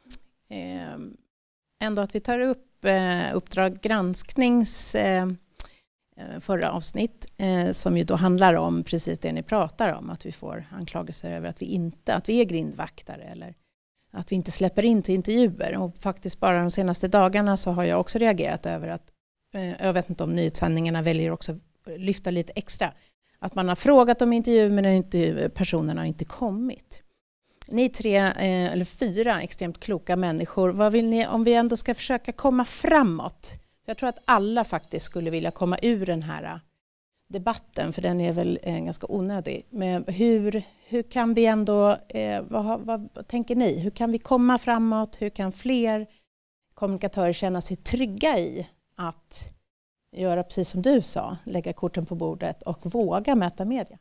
um, ändå att vi tar upp uh, Uppdrag gransknings uh, förra avsnitt eh, som ju då handlar om precis det ni pratar om, att vi får anklagelser över att vi inte, att vi är grindvaktare eller att vi inte släpper in till intervjuer. Och faktiskt bara de senaste dagarna så har jag också reagerat över att, eh, jag vet inte om nyhetssändningarna väljer också lyfta lite extra, att man har frågat om intervju men inte, personerna har inte kommit. Ni tre eh, eller fyra extremt kloka människor, vad vill ni, om vi ändå ska försöka komma framåt? Jag tror att alla faktiskt skulle vilja komma ur den här debatten, för den är väl eh, ganska onödig. Men hur, hur kan vi ändå, eh, vad, vad tänker ni? Hur kan vi komma framåt? Hur kan fler kommunikatörer känna sig trygga i att göra precis som du sa, lägga korten på bordet och våga möta media?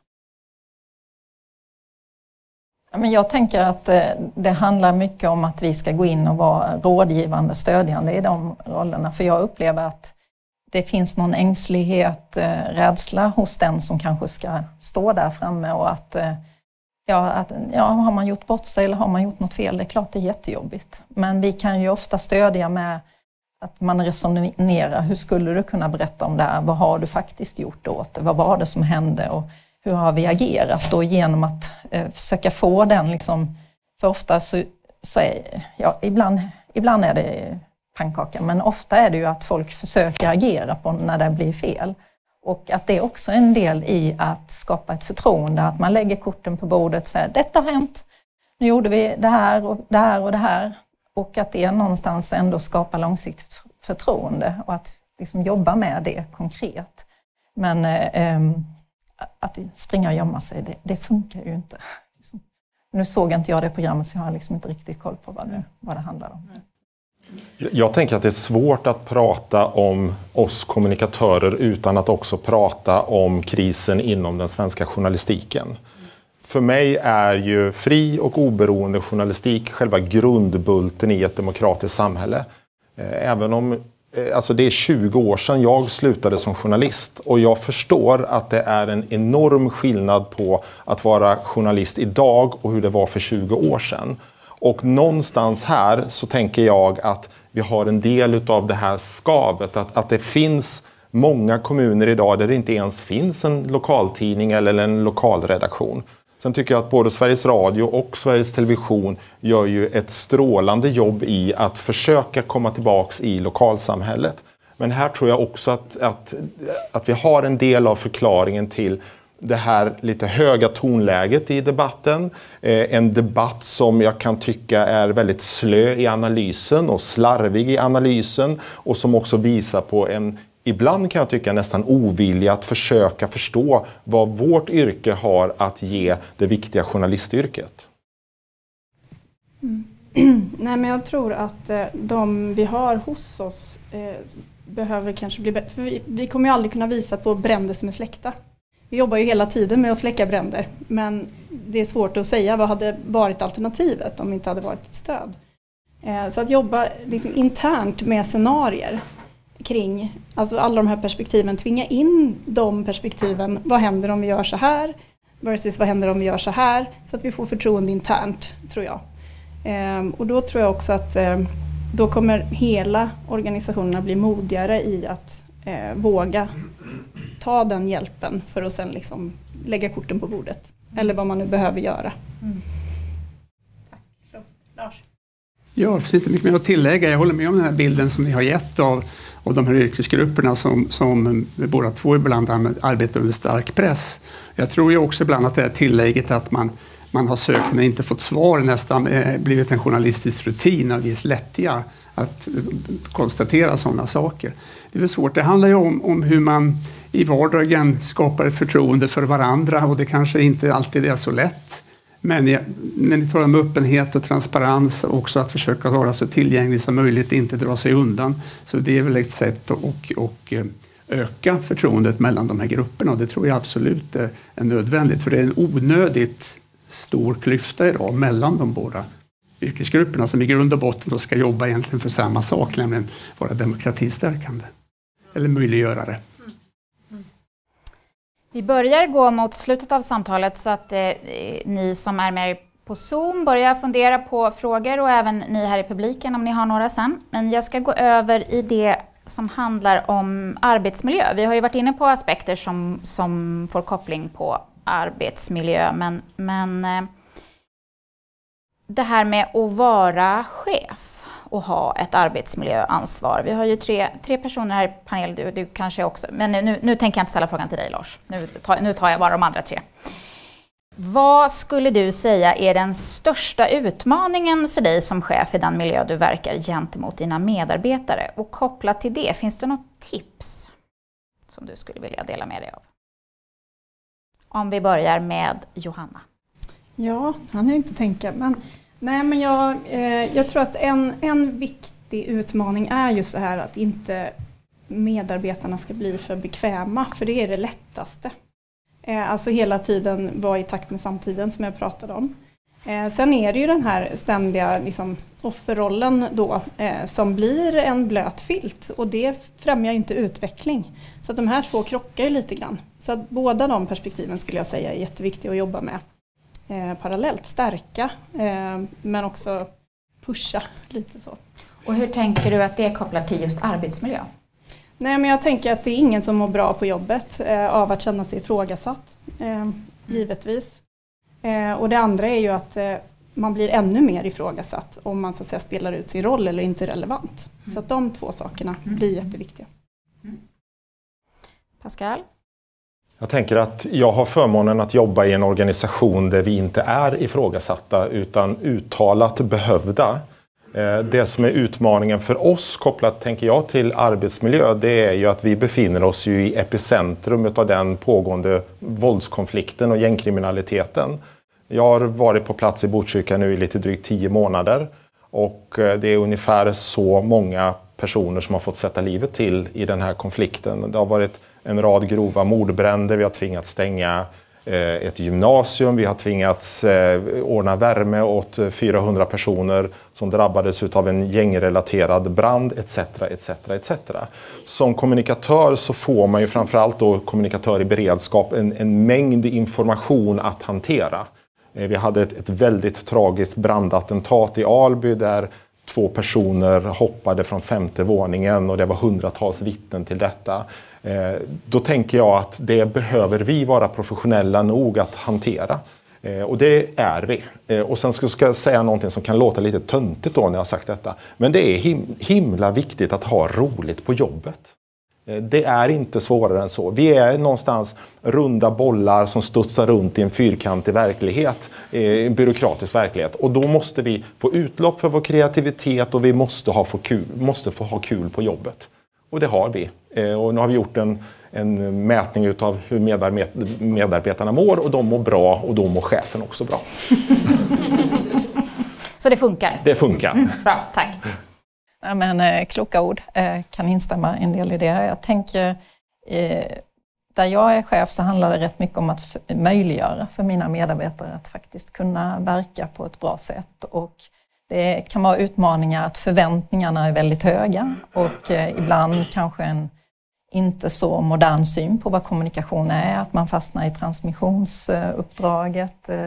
Men jag tänker att det handlar mycket om att vi ska gå in och vara rådgivande, stödjande i de rollerna. För jag upplever att det finns någon ängslighet, eh, rädsla hos den som kanske ska stå där framme och att, eh, ja, att ja, har man gjort bort sig eller har man gjort något fel, det är klart det är jättejobbigt. Men vi kan ju ofta stödja med att man resonerar, hur skulle du kunna berätta om det här? Vad har du faktiskt gjort åt det? Vad var det som hände och hur har vi agerat? Och genom att eh, försöka få den, liksom, för ofta så, så är, ja, ibland, ibland är det pannkaka, men ofta är det ju att folk försöker agera på när det blir fel. Och att det är också en del i att skapa ett förtroende, att man lägger korten på bordet och säger, detta har hänt, nu gjorde vi det här och det här och det här. Och att det någonstans ändå skapar långsiktigt förtroende och att liksom jobba med det konkret. Men eh, att springa och gömma sig, det, det funkar ju inte. Nu såg inte jag det programmet så jag har liksom inte riktigt koll på vad det, vad det handlar om. Jag tänker att det är svårt att prata om oss kommunikatörer utan att också prata om krisen inom den svenska journalistiken. För mig är ju fri och oberoende journalistik själva grundbulten i ett demokratiskt samhälle. Även om, alltså det är tjugo år sedan jag slutade som journalist och jag förstår att det är en enorm skillnad på att vara journalist idag och hur det var för tjugo år sedan. Och någonstans här så tänker jag att vi har en del av det här skavet, att, att det finns många kommuner idag där det inte ens finns en lokaltidning eller en lokalredaktion. Sen tycker jag att både Sveriges Radio och Sveriges Television gör ju ett strålande jobb i att försöka komma tillbaks i lokalsamhället. Men här tror jag också att, att, att vi har en del av förklaringen till det här lite höga tonläget i debatten. Eh, en debatt som jag kan tycka är väldigt slö i analysen och slarvig i analysen och som också visar på en, ibland kan jag tycka nästan ovilja att försöka förstå vad vårt yrke har att ge det viktiga journalistyrket. Mm. Nej, men jag tror att eh, de vi har hos oss eh, behöver kanske bli bättre. För vi, vi kommer ju aldrig kunna visa på bränder som är släckta. Vi jobbar ju hela tiden med att släcka bränder, men det är svårt att säga vad hade varit alternativet om det inte hade varit ett stöd. Eh, så att jobba liksom internt med scenarier kring alltså alla de här perspektiven, tvinga in de perspektiven, vad händer om vi gör så här versus vad händer om vi gör så här, så att vi får förtroende internt, tror jag. Eh, och då tror jag också att eh, då kommer hela organisationerna bli modigare i att eh, våga ta den hjälpen för att sen liksom lägga korten på bordet. Mm. Eller vad man nu behöver göra. Mm. Tack. Lars? Ja, det finns inte mycket mer att tillägga. Jag håller med om den här bilden som ni har gett av, av de här yrkesgrupperna som, som båda två ibland arbetar under stark press. Jag tror ju också ibland att det är tillägget att man, man har sökt men inte fått svar, nästan eh, blivit en journalistisk rutin av viss lättja att konstatera sådana saker. Det är väl svårt. Det handlar ju om, om hur man i vardagen skapar ett förtroende för varandra, och det kanske inte alltid är så lätt. Men jag, när ni talar om öppenhet och transparens, också att försöka vara så tillgänglig som möjligt, inte dra sig undan. Så det är väl ett sätt att och, och öka förtroendet mellan de här grupperna, och det tror jag absolut är, är nödvändigt. För det är en onödigt stor klyfta idag mellan de båda yrkesgrupperna som i grund och botten då ska jobba egentligen för samma sak, nämligen vara demokratistärkande eller möjliggörare. Mm. Mm. Vi börjar gå mot slutet av samtalet, så att eh, ni som är med på Zoom börjar fundera på frågor, och även ni här i publiken om ni har några sen. Men jag ska gå över i det som handlar om arbetsmiljö. Vi har ju varit inne på aspekter som, som får koppling på arbetsmiljö, men, men eh, det här med att vara chef och ha ett arbetsmiljöansvar. Vi har ju tre, tre personer här i panelen, du, du kanske också, men nu, nu, nu tänker jag inte ställa frågan till dig, Lars. Nu tar, nu tar jag bara de andra tre. Vad skulle du säga är den största utmaningen för dig som chef i den miljö du verkar gentemot dina medarbetare? Och kopplat till det, finns det något tips som du skulle vilja dela med dig av? Om vi börjar med Johanna. Ja, han är inte tänka, men, nej, men jag, eh, jag tror att en, en viktig utmaning är just det här att inte medarbetarna ska bli för bekväma, för det är det lättaste. Eh, alltså hela tiden vara i takt med samtiden, som jag pratade om. Eh, sen är det ju den här ständiga liksom, offerrollen då eh, som blir en blöt filt och det främjar ju inte utveckling. Så att de här två krockar ju lite grann. Så att båda de perspektiven skulle jag säga är jätteviktiga att jobba med eh, parallellt. Stärka eh, men också pusha lite så. Och hur tänker du att det är kopplat till just arbetsmiljö? Nej, men jag tänker att det är ingen som mår bra på jobbet eh, av att känna sig ifrågasatt, eh, givetvis. Eh, och det andra är ju att eh, man blir ännu mer ifrågasatt om man så att säga spelar ut sin roll eller inte är relevant. Mm. Så att de två sakerna mm. blir jätteviktiga. Mm. Pascal? Jag tänker att jag har förmånen att jobba i en organisation där vi inte är ifrågasatta utan uttalat behövda. Det som är utmaningen för oss kopplat, tänker jag, till arbetsmiljö, det är ju att vi befinner oss ju i epicentrum av den pågående våldskonflikten och gängkriminaliteten. Jag har varit på plats i Botkyrka nu i lite drygt tio månader och det är ungefär så många personer som har fått sätta livet till i den här konflikten. Det har varit en rad grova mordbränder, vi har tvingats stänga ett gymnasium, vi har tvingats ordna värme åt fyrahundra personer som drabbades av en gängrelaterad brand etc. etc. et cetera. Som kommunikatör så får man ju framförallt då kommunikatör i beredskap en, en mängd information att hantera. Vi hade ett, ett väldigt tragiskt brandattentat i Alby där två personer hoppade från femte våningen och det var hundratals vittnen till detta. Eh, då tänker jag att det behöver vi vara professionella nog att hantera. Eh, och det är vi. Eh, och sen ska jag säga någonting som kan låta lite töntigt då när jag har sagt detta. Men det är him- himla viktigt att ha roligt på jobbet. Eh, det är inte svårare än så. Vi är någonstans runda bollar som studsar runt i en fyrkantig verklighet. Eh, en byråkratisk verklighet. Och då måste vi få utlopp för vår kreativitet och vi måste, ha få, kul, måste få ha kul på jobbet. Och det har vi. Och nu har vi gjort en, en mätning utav hur medarbet- medarbetarna mår och de mår bra och då mår chefen också bra. Så det funkar? Det funkar. Mm, bra, tack. Ja, men, eh, kloka ord, eh, kan instämma en del i det. Jag tänker, eh, där jag är chef så handlar det rätt mycket om att möjliggöra för mina medarbetare att faktiskt kunna verka på ett bra sätt. Och det kan vara utmaningar att förväntningarna är väldigt höga och eh, ibland kanske en inte så modern syn på vad kommunikation är, att man fastnar i transmissionsuppdraget eh,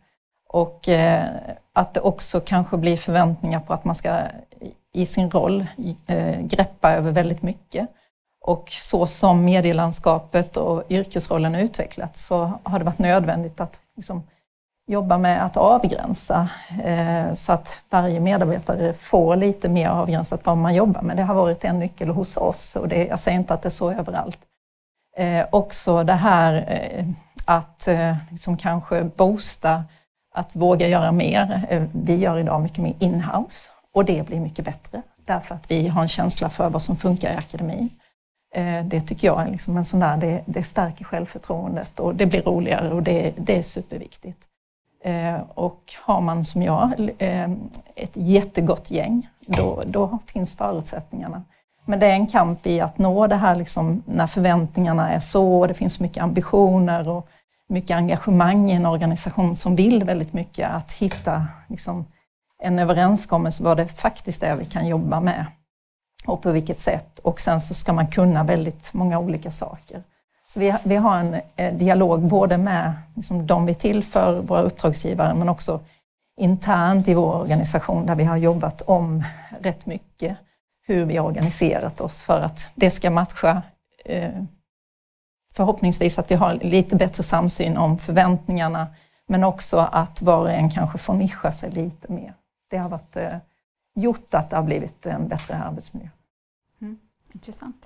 och eh, att det också kanske blir förväntningar på att man ska i sin roll eh, greppa över väldigt mycket. Och så som medielandskapet och yrkesrollen har utvecklats så har det varit nödvändigt att liksom, jobba med att avgränsa eh, så att varje medarbetare får lite mer avgränsat vad man jobbar med. Det har varit en nyckel hos oss och det, jag säger inte att det är så överallt. Eh, också det här eh, att eh, liksom kanske boosta, att våga göra mer. Eh, vi gör idag mycket mer in-house och det blir mycket bättre därför att vi har en känsla för vad som funkar i akademin. Eh, det tycker jag är liksom en sån där, det, det stärker självförtroendet och det blir roligare och det, det är superviktigt. Eh, och har man som jag eh, ett jättegott gäng, då, då finns förutsättningarna. Men det är en kamp i att nå det här liksom, när förväntningarna är så, och det finns mycket ambitioner och mycket engagemang i en organisation som vill väldigt mycket, att hitta liksom, en överenskommelse vad det faktiskt är vi kan jobba med och på vilket sätt. Och sen så ska man kunna väldigt många olika saker. Så vi, vi har en eh, dialog både med liksom, de vi tillför, våra uppdragsgivare, men också internt i vår organisation där vi har jobbat om rätt mycket hur vi har organiserat oss för att det ska matcha eh, förhoppningsvis att vi har lite bättre samsyn om förväntningarna, men också att var och en kanske får nischa sig lite mer. Det har varit, eh, gjort att det har blivit en bättre arbetsmiljö. Mm, intressant.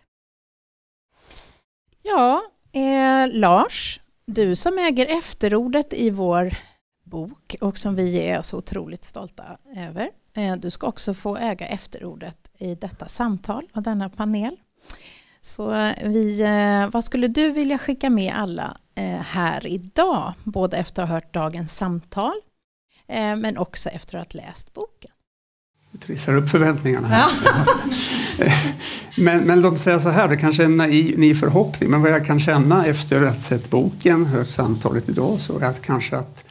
Ja, eh, Lars, du som äger efterordet i vår bok och som vi är så otroligt stolta över. Eh, du ska också få äga efterordet i detta samtal och denna panel. Så vi, eh, vad skulle du vilja skicka med alla eh, här idag? Både efter att ha hört dagens samtal eh, men också efter att ha läst boken. Vi trissar upp förväntningarna här. Ja. men, men de säger så här, det kanske är en naiv, naiv förhoppning, men vad jag kan känna efter att ha sett boken, hört samtalet idag, så är att kanske att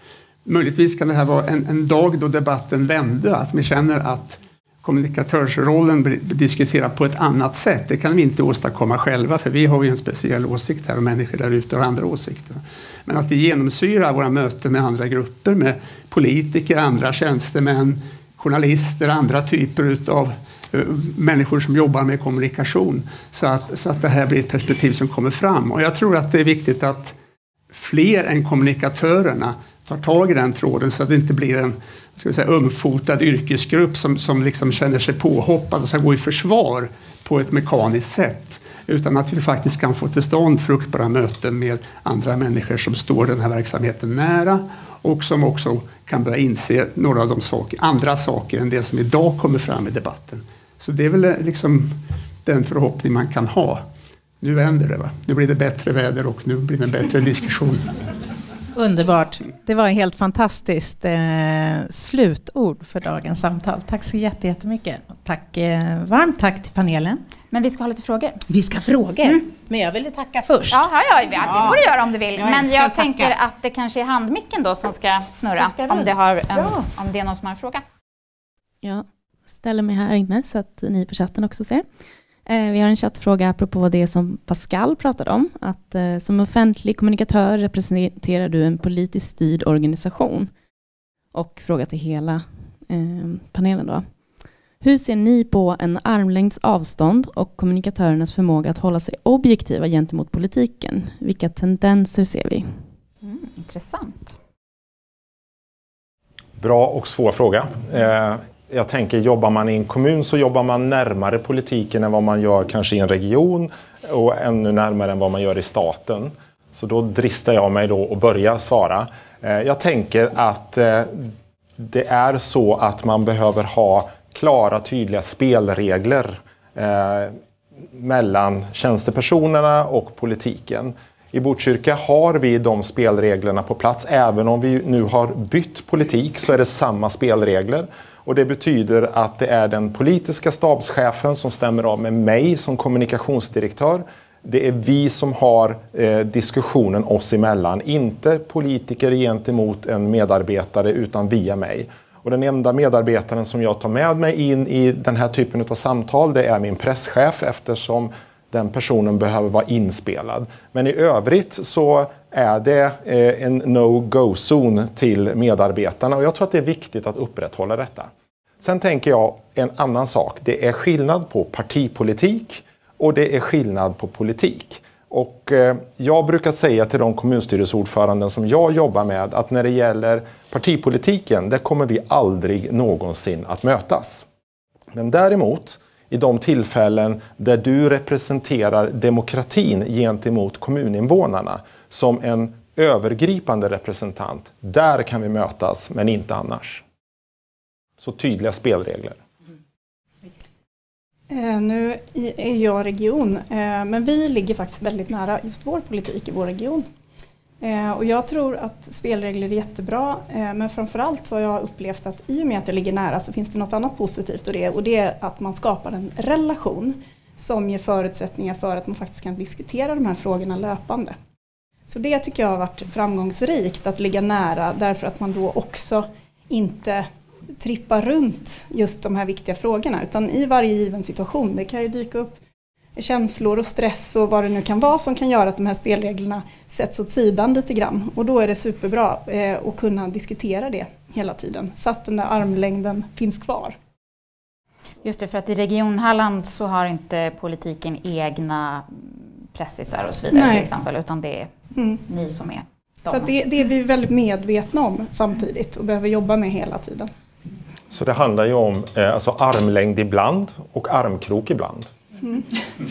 möjligtvis kan det här vara en, en dag då debatten vände, att vi känner att kommunikatörsrollen blir diskuterad på ett annat sätt. Det kan vi inte åstadkomma själva, för vi har ju en speciell åsikt här och människor där ute har andra åsikter. Men att vi genomsyrar våra möten med andra grupper, med politiker, andra tjänstemän, journalister, andra typer av människor som jobbar med kommunikation, så att, så att det här blir ett perspektiv som kommer fram. Och jag tror att det är viktigt att fler än kommunikatörerna tar tag i den tråden, så att det inte blir en, ska vi säga, umfotad yrkesgrupp som, som liksom känner sig påhoppad och ska gå i försvar på ett mekaniskt sätt, utan att vi faktiskt kan få till stånd fruktbara möten med andra människor som står den här verksamheten nära och som också kan börja inse några av de saker, andra saker än det som idag kommer fram i debatten. Så det är väl liksom den förhoppning man kan ha. Nu vänder det, va? Nu blir det bättre väder och nu blir det en bättre diskussion. Underbart. Det var helt fantastiskt eh, slutord för dagens samtal. Tack så jättemycket. Tack, eh, varmt tack till panelen. Men vi ska ha lite frågor. Vi ska ha frågor. Mm. Men jag vill tacka först. Ja, ja, ja, det får du göra om du vill. Jag Men jag tacka. tänker att det kanske är handmicken då som ska snurra. Som ska om, det har, um, ja. om det är någon som har en fråga. Jag ställer mig här inne så att ni på chatten också ser. Eh, vi har en chattfråga apropå det som Pascal pratade om. Att eh, som offentlig kommunikatör representerar du en politiskt styrd organisation. Och fråga till hela eh, panelen då. Hur ser ni på en armlängds avstånd och kommunikatörernas förmåga att hålla sig objektiva gentemot politiken? Vilka tendenser ser vi? Mm, intressant. Bra och svår fråga. Eh, jag tänker, jobbar man i en kommun så jobbar man närmare politiken än vad man gör kanske i en region och ännu närmare än vad man gör i staten. Så då dristar jag mig då att börja svara. Eh, jag tänker att eh, det är så att man behöver ha klara, tydliga spelregler eh, mellan tjänstepersonerna och politiken. I Botkyrka har vi de spelreglerna på plats. Även om vi nu har bytt politik så är det samma spelregler. Och det betyder att det är den politiska stabschefen som stämmer av med mig som kommunikationsdirektör. Det är vi som har eh, diskussionen oss emellan. Inte politiker gentemot en medarbetare utan via mig. Och den enda medarbetaren som jag tar med mig in i den här typen av samtal, det är min presschef, eftersom den personen behöver vara inspelad. Men i övrigt så är det en no-go-zon till medarbetarna. Och jag tror att det är viktigt att upprätthålla detta. Sen tänker jag en annan sak. Det är skillnad på partipolitik och det är skillnad på politik. Och jag brukar säga till de kommunstyrelseordföranden som jag jobbar med att när det gäller partipolitiken, där kommer vi aldrig någonsin att mötas. Men däremot i de tillfällen där du representerar demokratin gentemot kommuninvånarna som en övergripande representant, där kan vi mötas men inte annars. Så tydliga spelregler. Eh, nu är jag region, eh, men vi ligger faktiskt väldigt nära just vår politik i vår region. Eh, och jag tror att spelregler är jättebra, eh, men framförallt så har jag upplevt att i och med att det ligger nära så finns det något annat positivt och det, och det är att man skapar en relation som ger förutsättningar för att man faktiskt kan diskutera de här frågorna löpande. Så det tycker jag har varit framgångsrikt att ligga nära, därför att man då också inte trippa runt just de här viktiga frågorna, utan i varje given situation. Det kan ju dyka upp känslor och stress och vad det nu kan vara som kan göra att de här spelreglerna sätts åt sidan lite grann. Och då är det superbra eh, att kunna diskutera det hela tiden, så att den där armlängden finns kvar. Just det, för att i Region Halland så har inte politiken egna pressisar och så vidare. Nej. Till exempel, utan det är mm. ni som är de. Så att det, det är vi väldigt medvetna om samtidigt och behöver jobba med hela tiden. Så det handlar ju om eh, alltså armlängd ibland och armkrok ibland. Mm.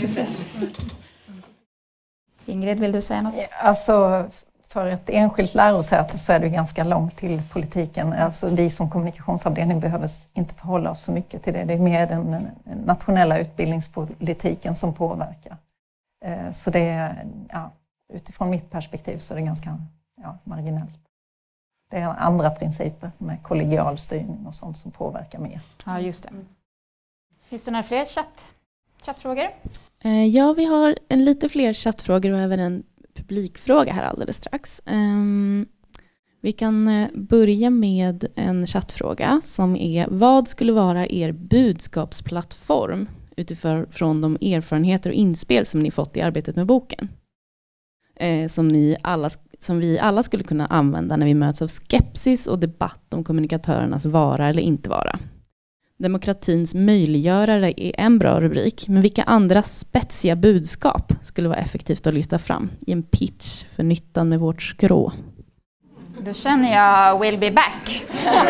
Ingrid, vill du säga något? Alltså, för ett enskilt lärosäte så är det ganska långt till politiken. Alltså, vi som kommunikationsavdelning behöver inte förhålla oss så mycket till det. Det är mer den nationella utbildningspolitiken som påverkar. Så det är, ja, utifrån mitt perspektiv så är det ganska ja, marginellt. Det är andra principer med kollegial styrning och sånt som påverkar mer. Ja, just det. Finns det några fler chatt, chattfrågor? Ja, vi har en lite fler chattfrågor och även en publikfråga här alldeles strax. Um, Vi kan börja med en chattfråga som är: vad skulle vara er budskapsplattform utifrån de erfarenheter och inspel som ni fått i arbetet med boken? Eh, som, ni alla, som vi alla skulle kunna använda när vi möts av skepsis och debatt om kommunikatörernas vara eller inte vara. Demokratins möjliggörare är en bra rubrik, men vilka andra spetsiga budskap skulle vara effektivt att lyfta fram i en pitch för nyttan med vårt skrå? Då känner jag will be back.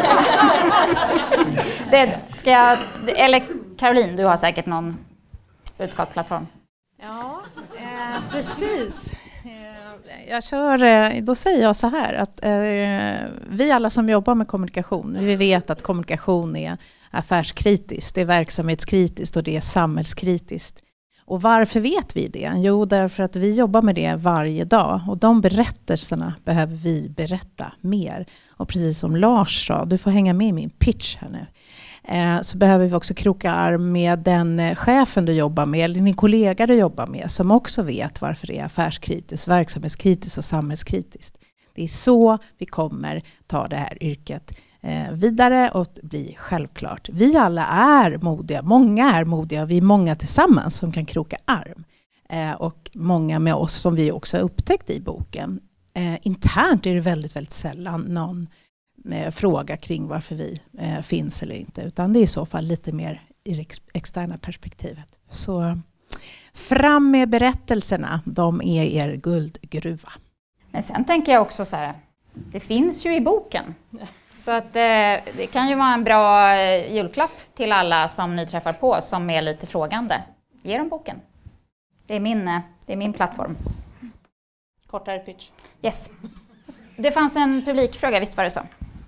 Det ska jag, eller Caroline, du har säkert någon budskapsplattform. Ja, eh, precis. Eh, jag kör, eh, då säger jag så här att eh, vi alla som jobbar med kommunikation, vi vet att kommunikation är affärskritiskt, det är verksamhetskritiskt och det är samhällskritiskt. Och varför vet vi det? Jo, därför att vi jobbar med det varje dag. Och de berättelserna behöver vi berätta mer. Och precis som Lars sa, du får hänga med i min pitch här nu. Eh, så behöver vi också kroka arm med den eh, chefen du jobbar med, eller din kollega du jobbar med, som också vet varför det är affärskritiskt, verksamhetskritiskt och samhällskritiskt. Det är så vi kommer ta det här yrket Eh, vidare och bli självklart. Vi alla är modiga, många är modiga, vi är många tillsammans som kan kroka arm. Eh, och många med oss som vi också har upptäckt i boken. Eh, internt är det väldigt, väldigt sällan någon eh, fråga kring varför vi eh, finns eller inte, utan det är i så fall lite mer i det ex- externa perspektivet. Så fram med berättelserna, de är er guldgruva. Men sen tänker jag också så här, det finns ju i boken. Så att, eh, det kan ju vara en bra eh, julklapp till alla som ni träffar på som är lite frågande. Ge dem boken. Det är min, eh, det är min plattform. Kortare pitch. Yes. Det fanns en publikfråga, visst var det så?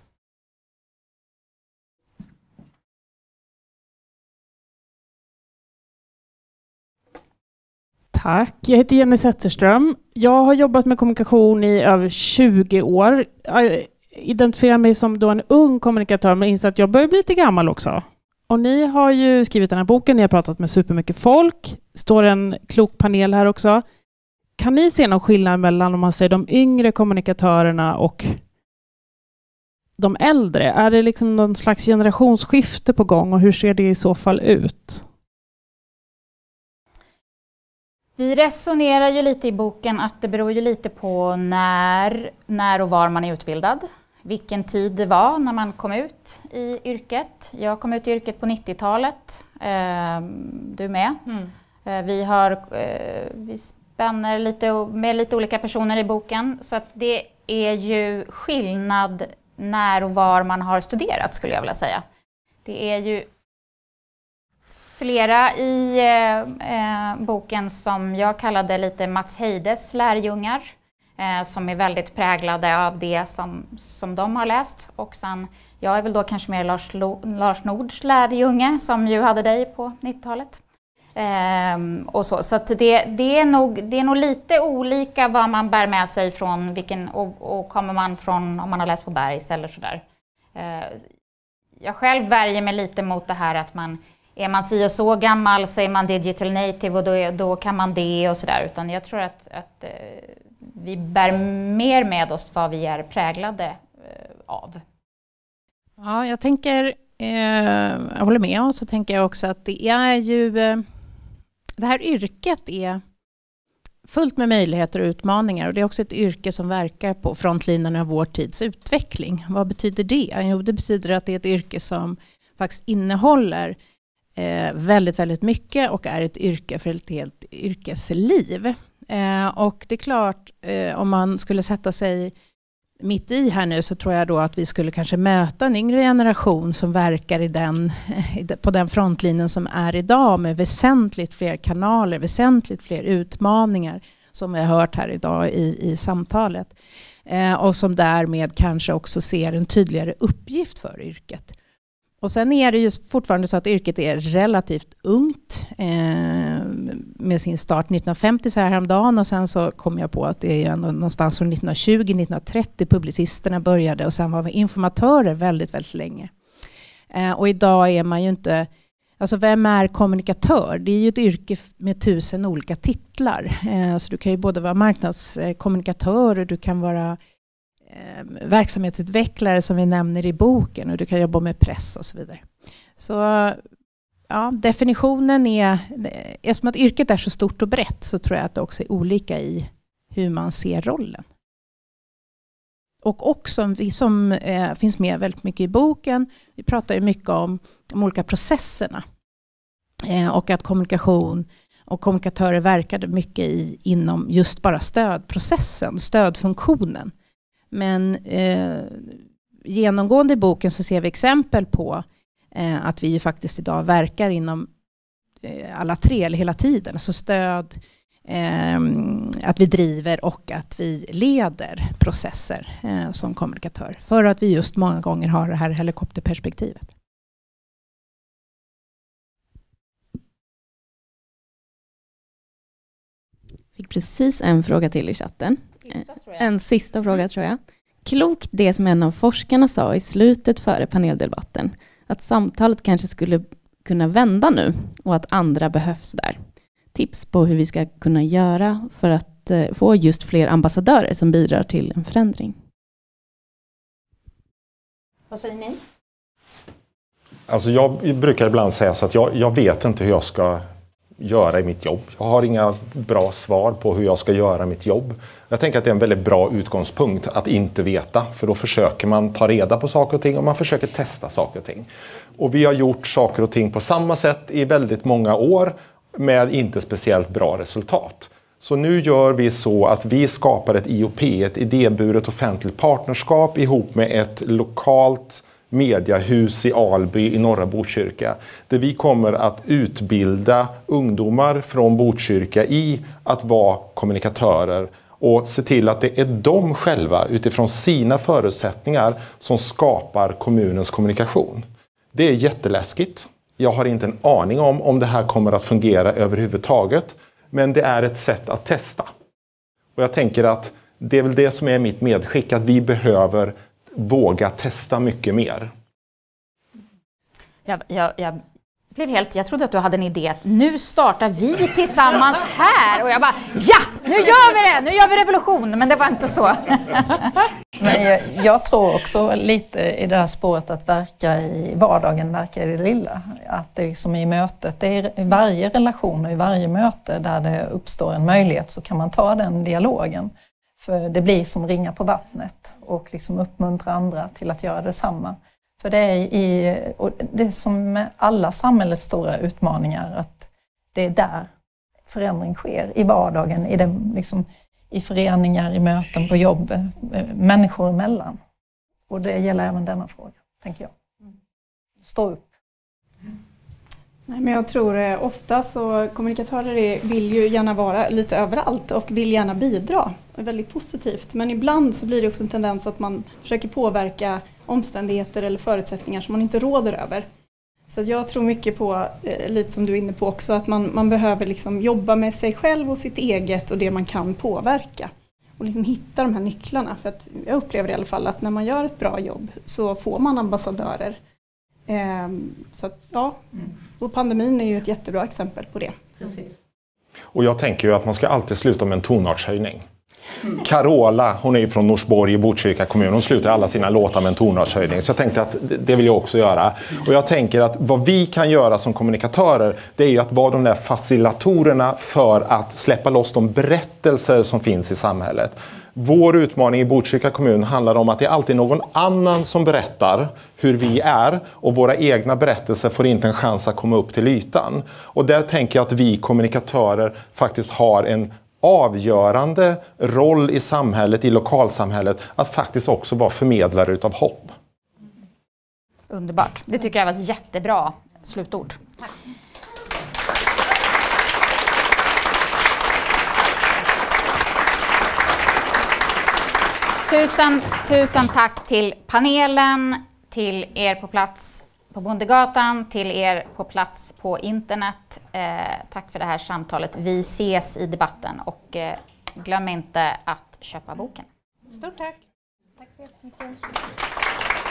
Tack, jag heter Jenny Zetterström. Jag har jobbat med kommunikation i över tjugo år. Jag identifierar mig som då en ung kommunikatör, men inser att jag börjar bli lite gammal också. Och ni har ju skrivit den här boken, ni har pratat med supermycket folk. Står en klok panel här också. Kan ni se någon skillnad mellan, om man säger, de yngre kommunikatörerna och de äldre? Är det liksom någon slags generationsskifte på gång och hur ser det i så fall ut? Vi resonerar ju lite i boken att det beror ju lite på när, när och var man är utbildad. Vilken tid det var när man kom ut i yrket. Jag kom ut i yrket på nittiotalet. Eh, du med. Mm. Eh, vi, har, eh, vi spänner lite med lite olika personer i boken. Så att det är ju skillnad när och var man har studerat, skulle jag vilja säga. Det är ju flera i eh, boken som jag kallade lite Mats Heides lärjungar. Eh, som är väldigt präglade av det som, som de har läst. Och sen, jag är väl då kanske mer Lars, Lo, Lars Nords lärjunge som ju hade dig på nittiotalet. Eh, och så så att det, det, är nog, det är nog lite olika vad man bär med sig från vilken, och, och kommer man från om man har läst på Bergs eller sådär. Eh, jag själv värjer mig lite mot det här att man är man si och så gammal så är man digital native och då, är, då kan man det och sådär. Utan jag tror att, att eh, vi bär mer med oss vad vi är präglade eh, av. Ja, jag tänker, eh, jag håller med, och så tänker jag också att det är ju, eh, det här yrket är fullt med möjligheter och utmaningar, och det är också ett yrke som verkar på frontlinjen av vår tids utveckling. Vad betyder det? Jo, det betyder att det är ett yrke som faktiskt innehåller Eh, väldigt, väldigt mycket och är ett yrke för ett helt yrkesliv. Eh, och det är klart, eh, om man skulle sätta sig mitt i här nu, så tror jag då att vi skulle kanske möta en yngre generation som verkar i den, på den frontlinjen som är idag, med väsentligt fler kanaler, väsentligt fler utmaningar som vi har hört här idag i, i samtalet. Eh, och som därmed kanske också ser en tydligare uppgift för yrket. Och sen är det just fortfarande så att yrket är relativt ungt eh, med sin start nittonhundrafemtio så här häromdagen, och sen så kom jag på att det är någonstans från nittonhundratjugo nittonhundratrettio publicisterna började, och sen var vi informatörer väldigt, väldigt länge. Eh, och idag är man ju inte, alltså vem är kommunikatör? Det är ju ett yrke med tusen olika titlar. Eh, så du kan ju både vara marknadskommunikatör och du kan vara eh, verksamhetsutvecklare som vi nämner i boken, och du kan jobba med press och så vidare. Så ja, definitionen är, eftersom att yrket är så stort och brett, så tror jag att det också är olika i hur man ser rollen. Och också, vi som eh, finns med väldigt mycket i boken, vi pratar ju mycket om de olika processerna. Eh, och att kommunikation och kommunikatörer verkade mycket i, inom just bara stödprocessen, stödfunktionen. Men eh, genomgående i boken så ser vi exempel på eh, att vi ju faktiskt idag verkar inom eh, alla tre, eller hela tiden. Alltså stöd, eh, att vi driver och att vi leder processer eh, som kommunikatör. För att vi just många gånger har det här helikopterperspektivet. Fick precis en fråga till i chatten. Sista, en sista fråga tror jag. Klokt det som en av forskarna sa i slutet före paneldebatten. Att samtalet kanske skulle kunna vända nu och att andra behövs där. Tips på hur vi ska kunna göra för att eh, få just fler ambassadörer som bidrar till en förändring. Vad säger ni? Alltså jag brukar ibland säga så att jag, jag vet inte hur jag ska göra i mitt jobb. Jag har inga bra svar på hur jag ska göra mitt jobb. Jag tänker att det är en väldigt bra utgångspunkt att inte veta. För då försöker man ta reda på saker och ting och man försöker testa saker och ting. Och vi har gjort saker och ting på samma sätt i väldigt många år med inte speciellt bra resultat. Så nu gör vi så att vi skapar ett I O P, ett idéburet offentligt partnerskap ihop med ett lokalt mediahus i Alby i norra Botkyrka. Där vi kommer att utbilda ungdomar från Botkyrka i att vara kommunikatörer och se till att det är de själva utifrån sina förutsättningar som skapar kommunens kommunikation. Det är jätteläskigt. Jag har inte en aning om om det här kommer att fungera överhuvudtaget. Men det är ett sätt att testa. Och jag tänker att det är väl det som är mitt medskick, att vi behöver våga testa mycket mer. Jag, jag, jag blev helt, jag trodde att du hade en idé att nu startar vi tillsammans här. Och jag bara, ja, nu gör vi det, nu gör vi revolution. Men det var inte så. Men jag, jag tror också lite i det här spåret att verka i vardagen, verka i det lilla. Att det liksom i mötet, det är i varje relation och i varje möte där det uppstår en möjlighet så kan man ta den dialogen. För det blir som ringa på vattnet och liksom uppmuntra andra till att göra detsamma. För det är, i, och det är som med alla samhällets stora utmaningar att det är där förändring sker, i vardagen, i, den, liksom, i föreningar, i möten, på jobb, människor emellan. Och det gäller även denna fråga, tänker jag. Stå upp. Nej, men jag tror ofta så kommunikatörer vill ju gärna vara lite överallt och vill gärna bidra. Det är väldigt positivt. Men ibland så blir det också en tendens att man försöker påverka omständigheter eller förutsättningar som man inte råder över. Så jag tror mycket på, lite som du är inne på också, att man, man behöver liksom jobba med sig själv och sitt eget och det man kan påverka. Och liksom hitta de här nycklarna. För att jag upplever i alla fall att när man gör ett bra jobb så får man ambassadörer. Ehm, så att, ja, och pandemin är ju ett jättebra exempel på det. Precis. Och jag tänker ju att man ska alltid sluta med en tonartshöjning. Carola, hon är ju från Norsborg i Botkyrka kommun. Hon slutar alla sina låtar med en tonartshöjning. Så jag tänkte att det vill jag också göra. Och jag tänker att vad vi kan göra som kommunikatörer, det är ju att vara de där facilitatorerna för att släppa loss de berättelser som finns i samhället. Vår utmaning i Botkyrka kommun handlar om att det är alltid någon annan som berättar hur vi är och våra egna berättelser får inte en chans att komma upp till ytan. Och där tänker jag att vi kommunikatörer faktiskt har en avgörande roll i samhället, i lokalsamhället, att faktiskt också vara förmedlare utav hopp. Underbart. Det tycker jag var ett jättebra slutord. Tack. Tusen, tusen tack till panelen, till er på plats på Bondegatan, till er på plats på internet. Eh, tack för det här samtalet. Vi ses i debatten och eh, glöm inte att köpa boken. Stort tack. Tack så jättemycket.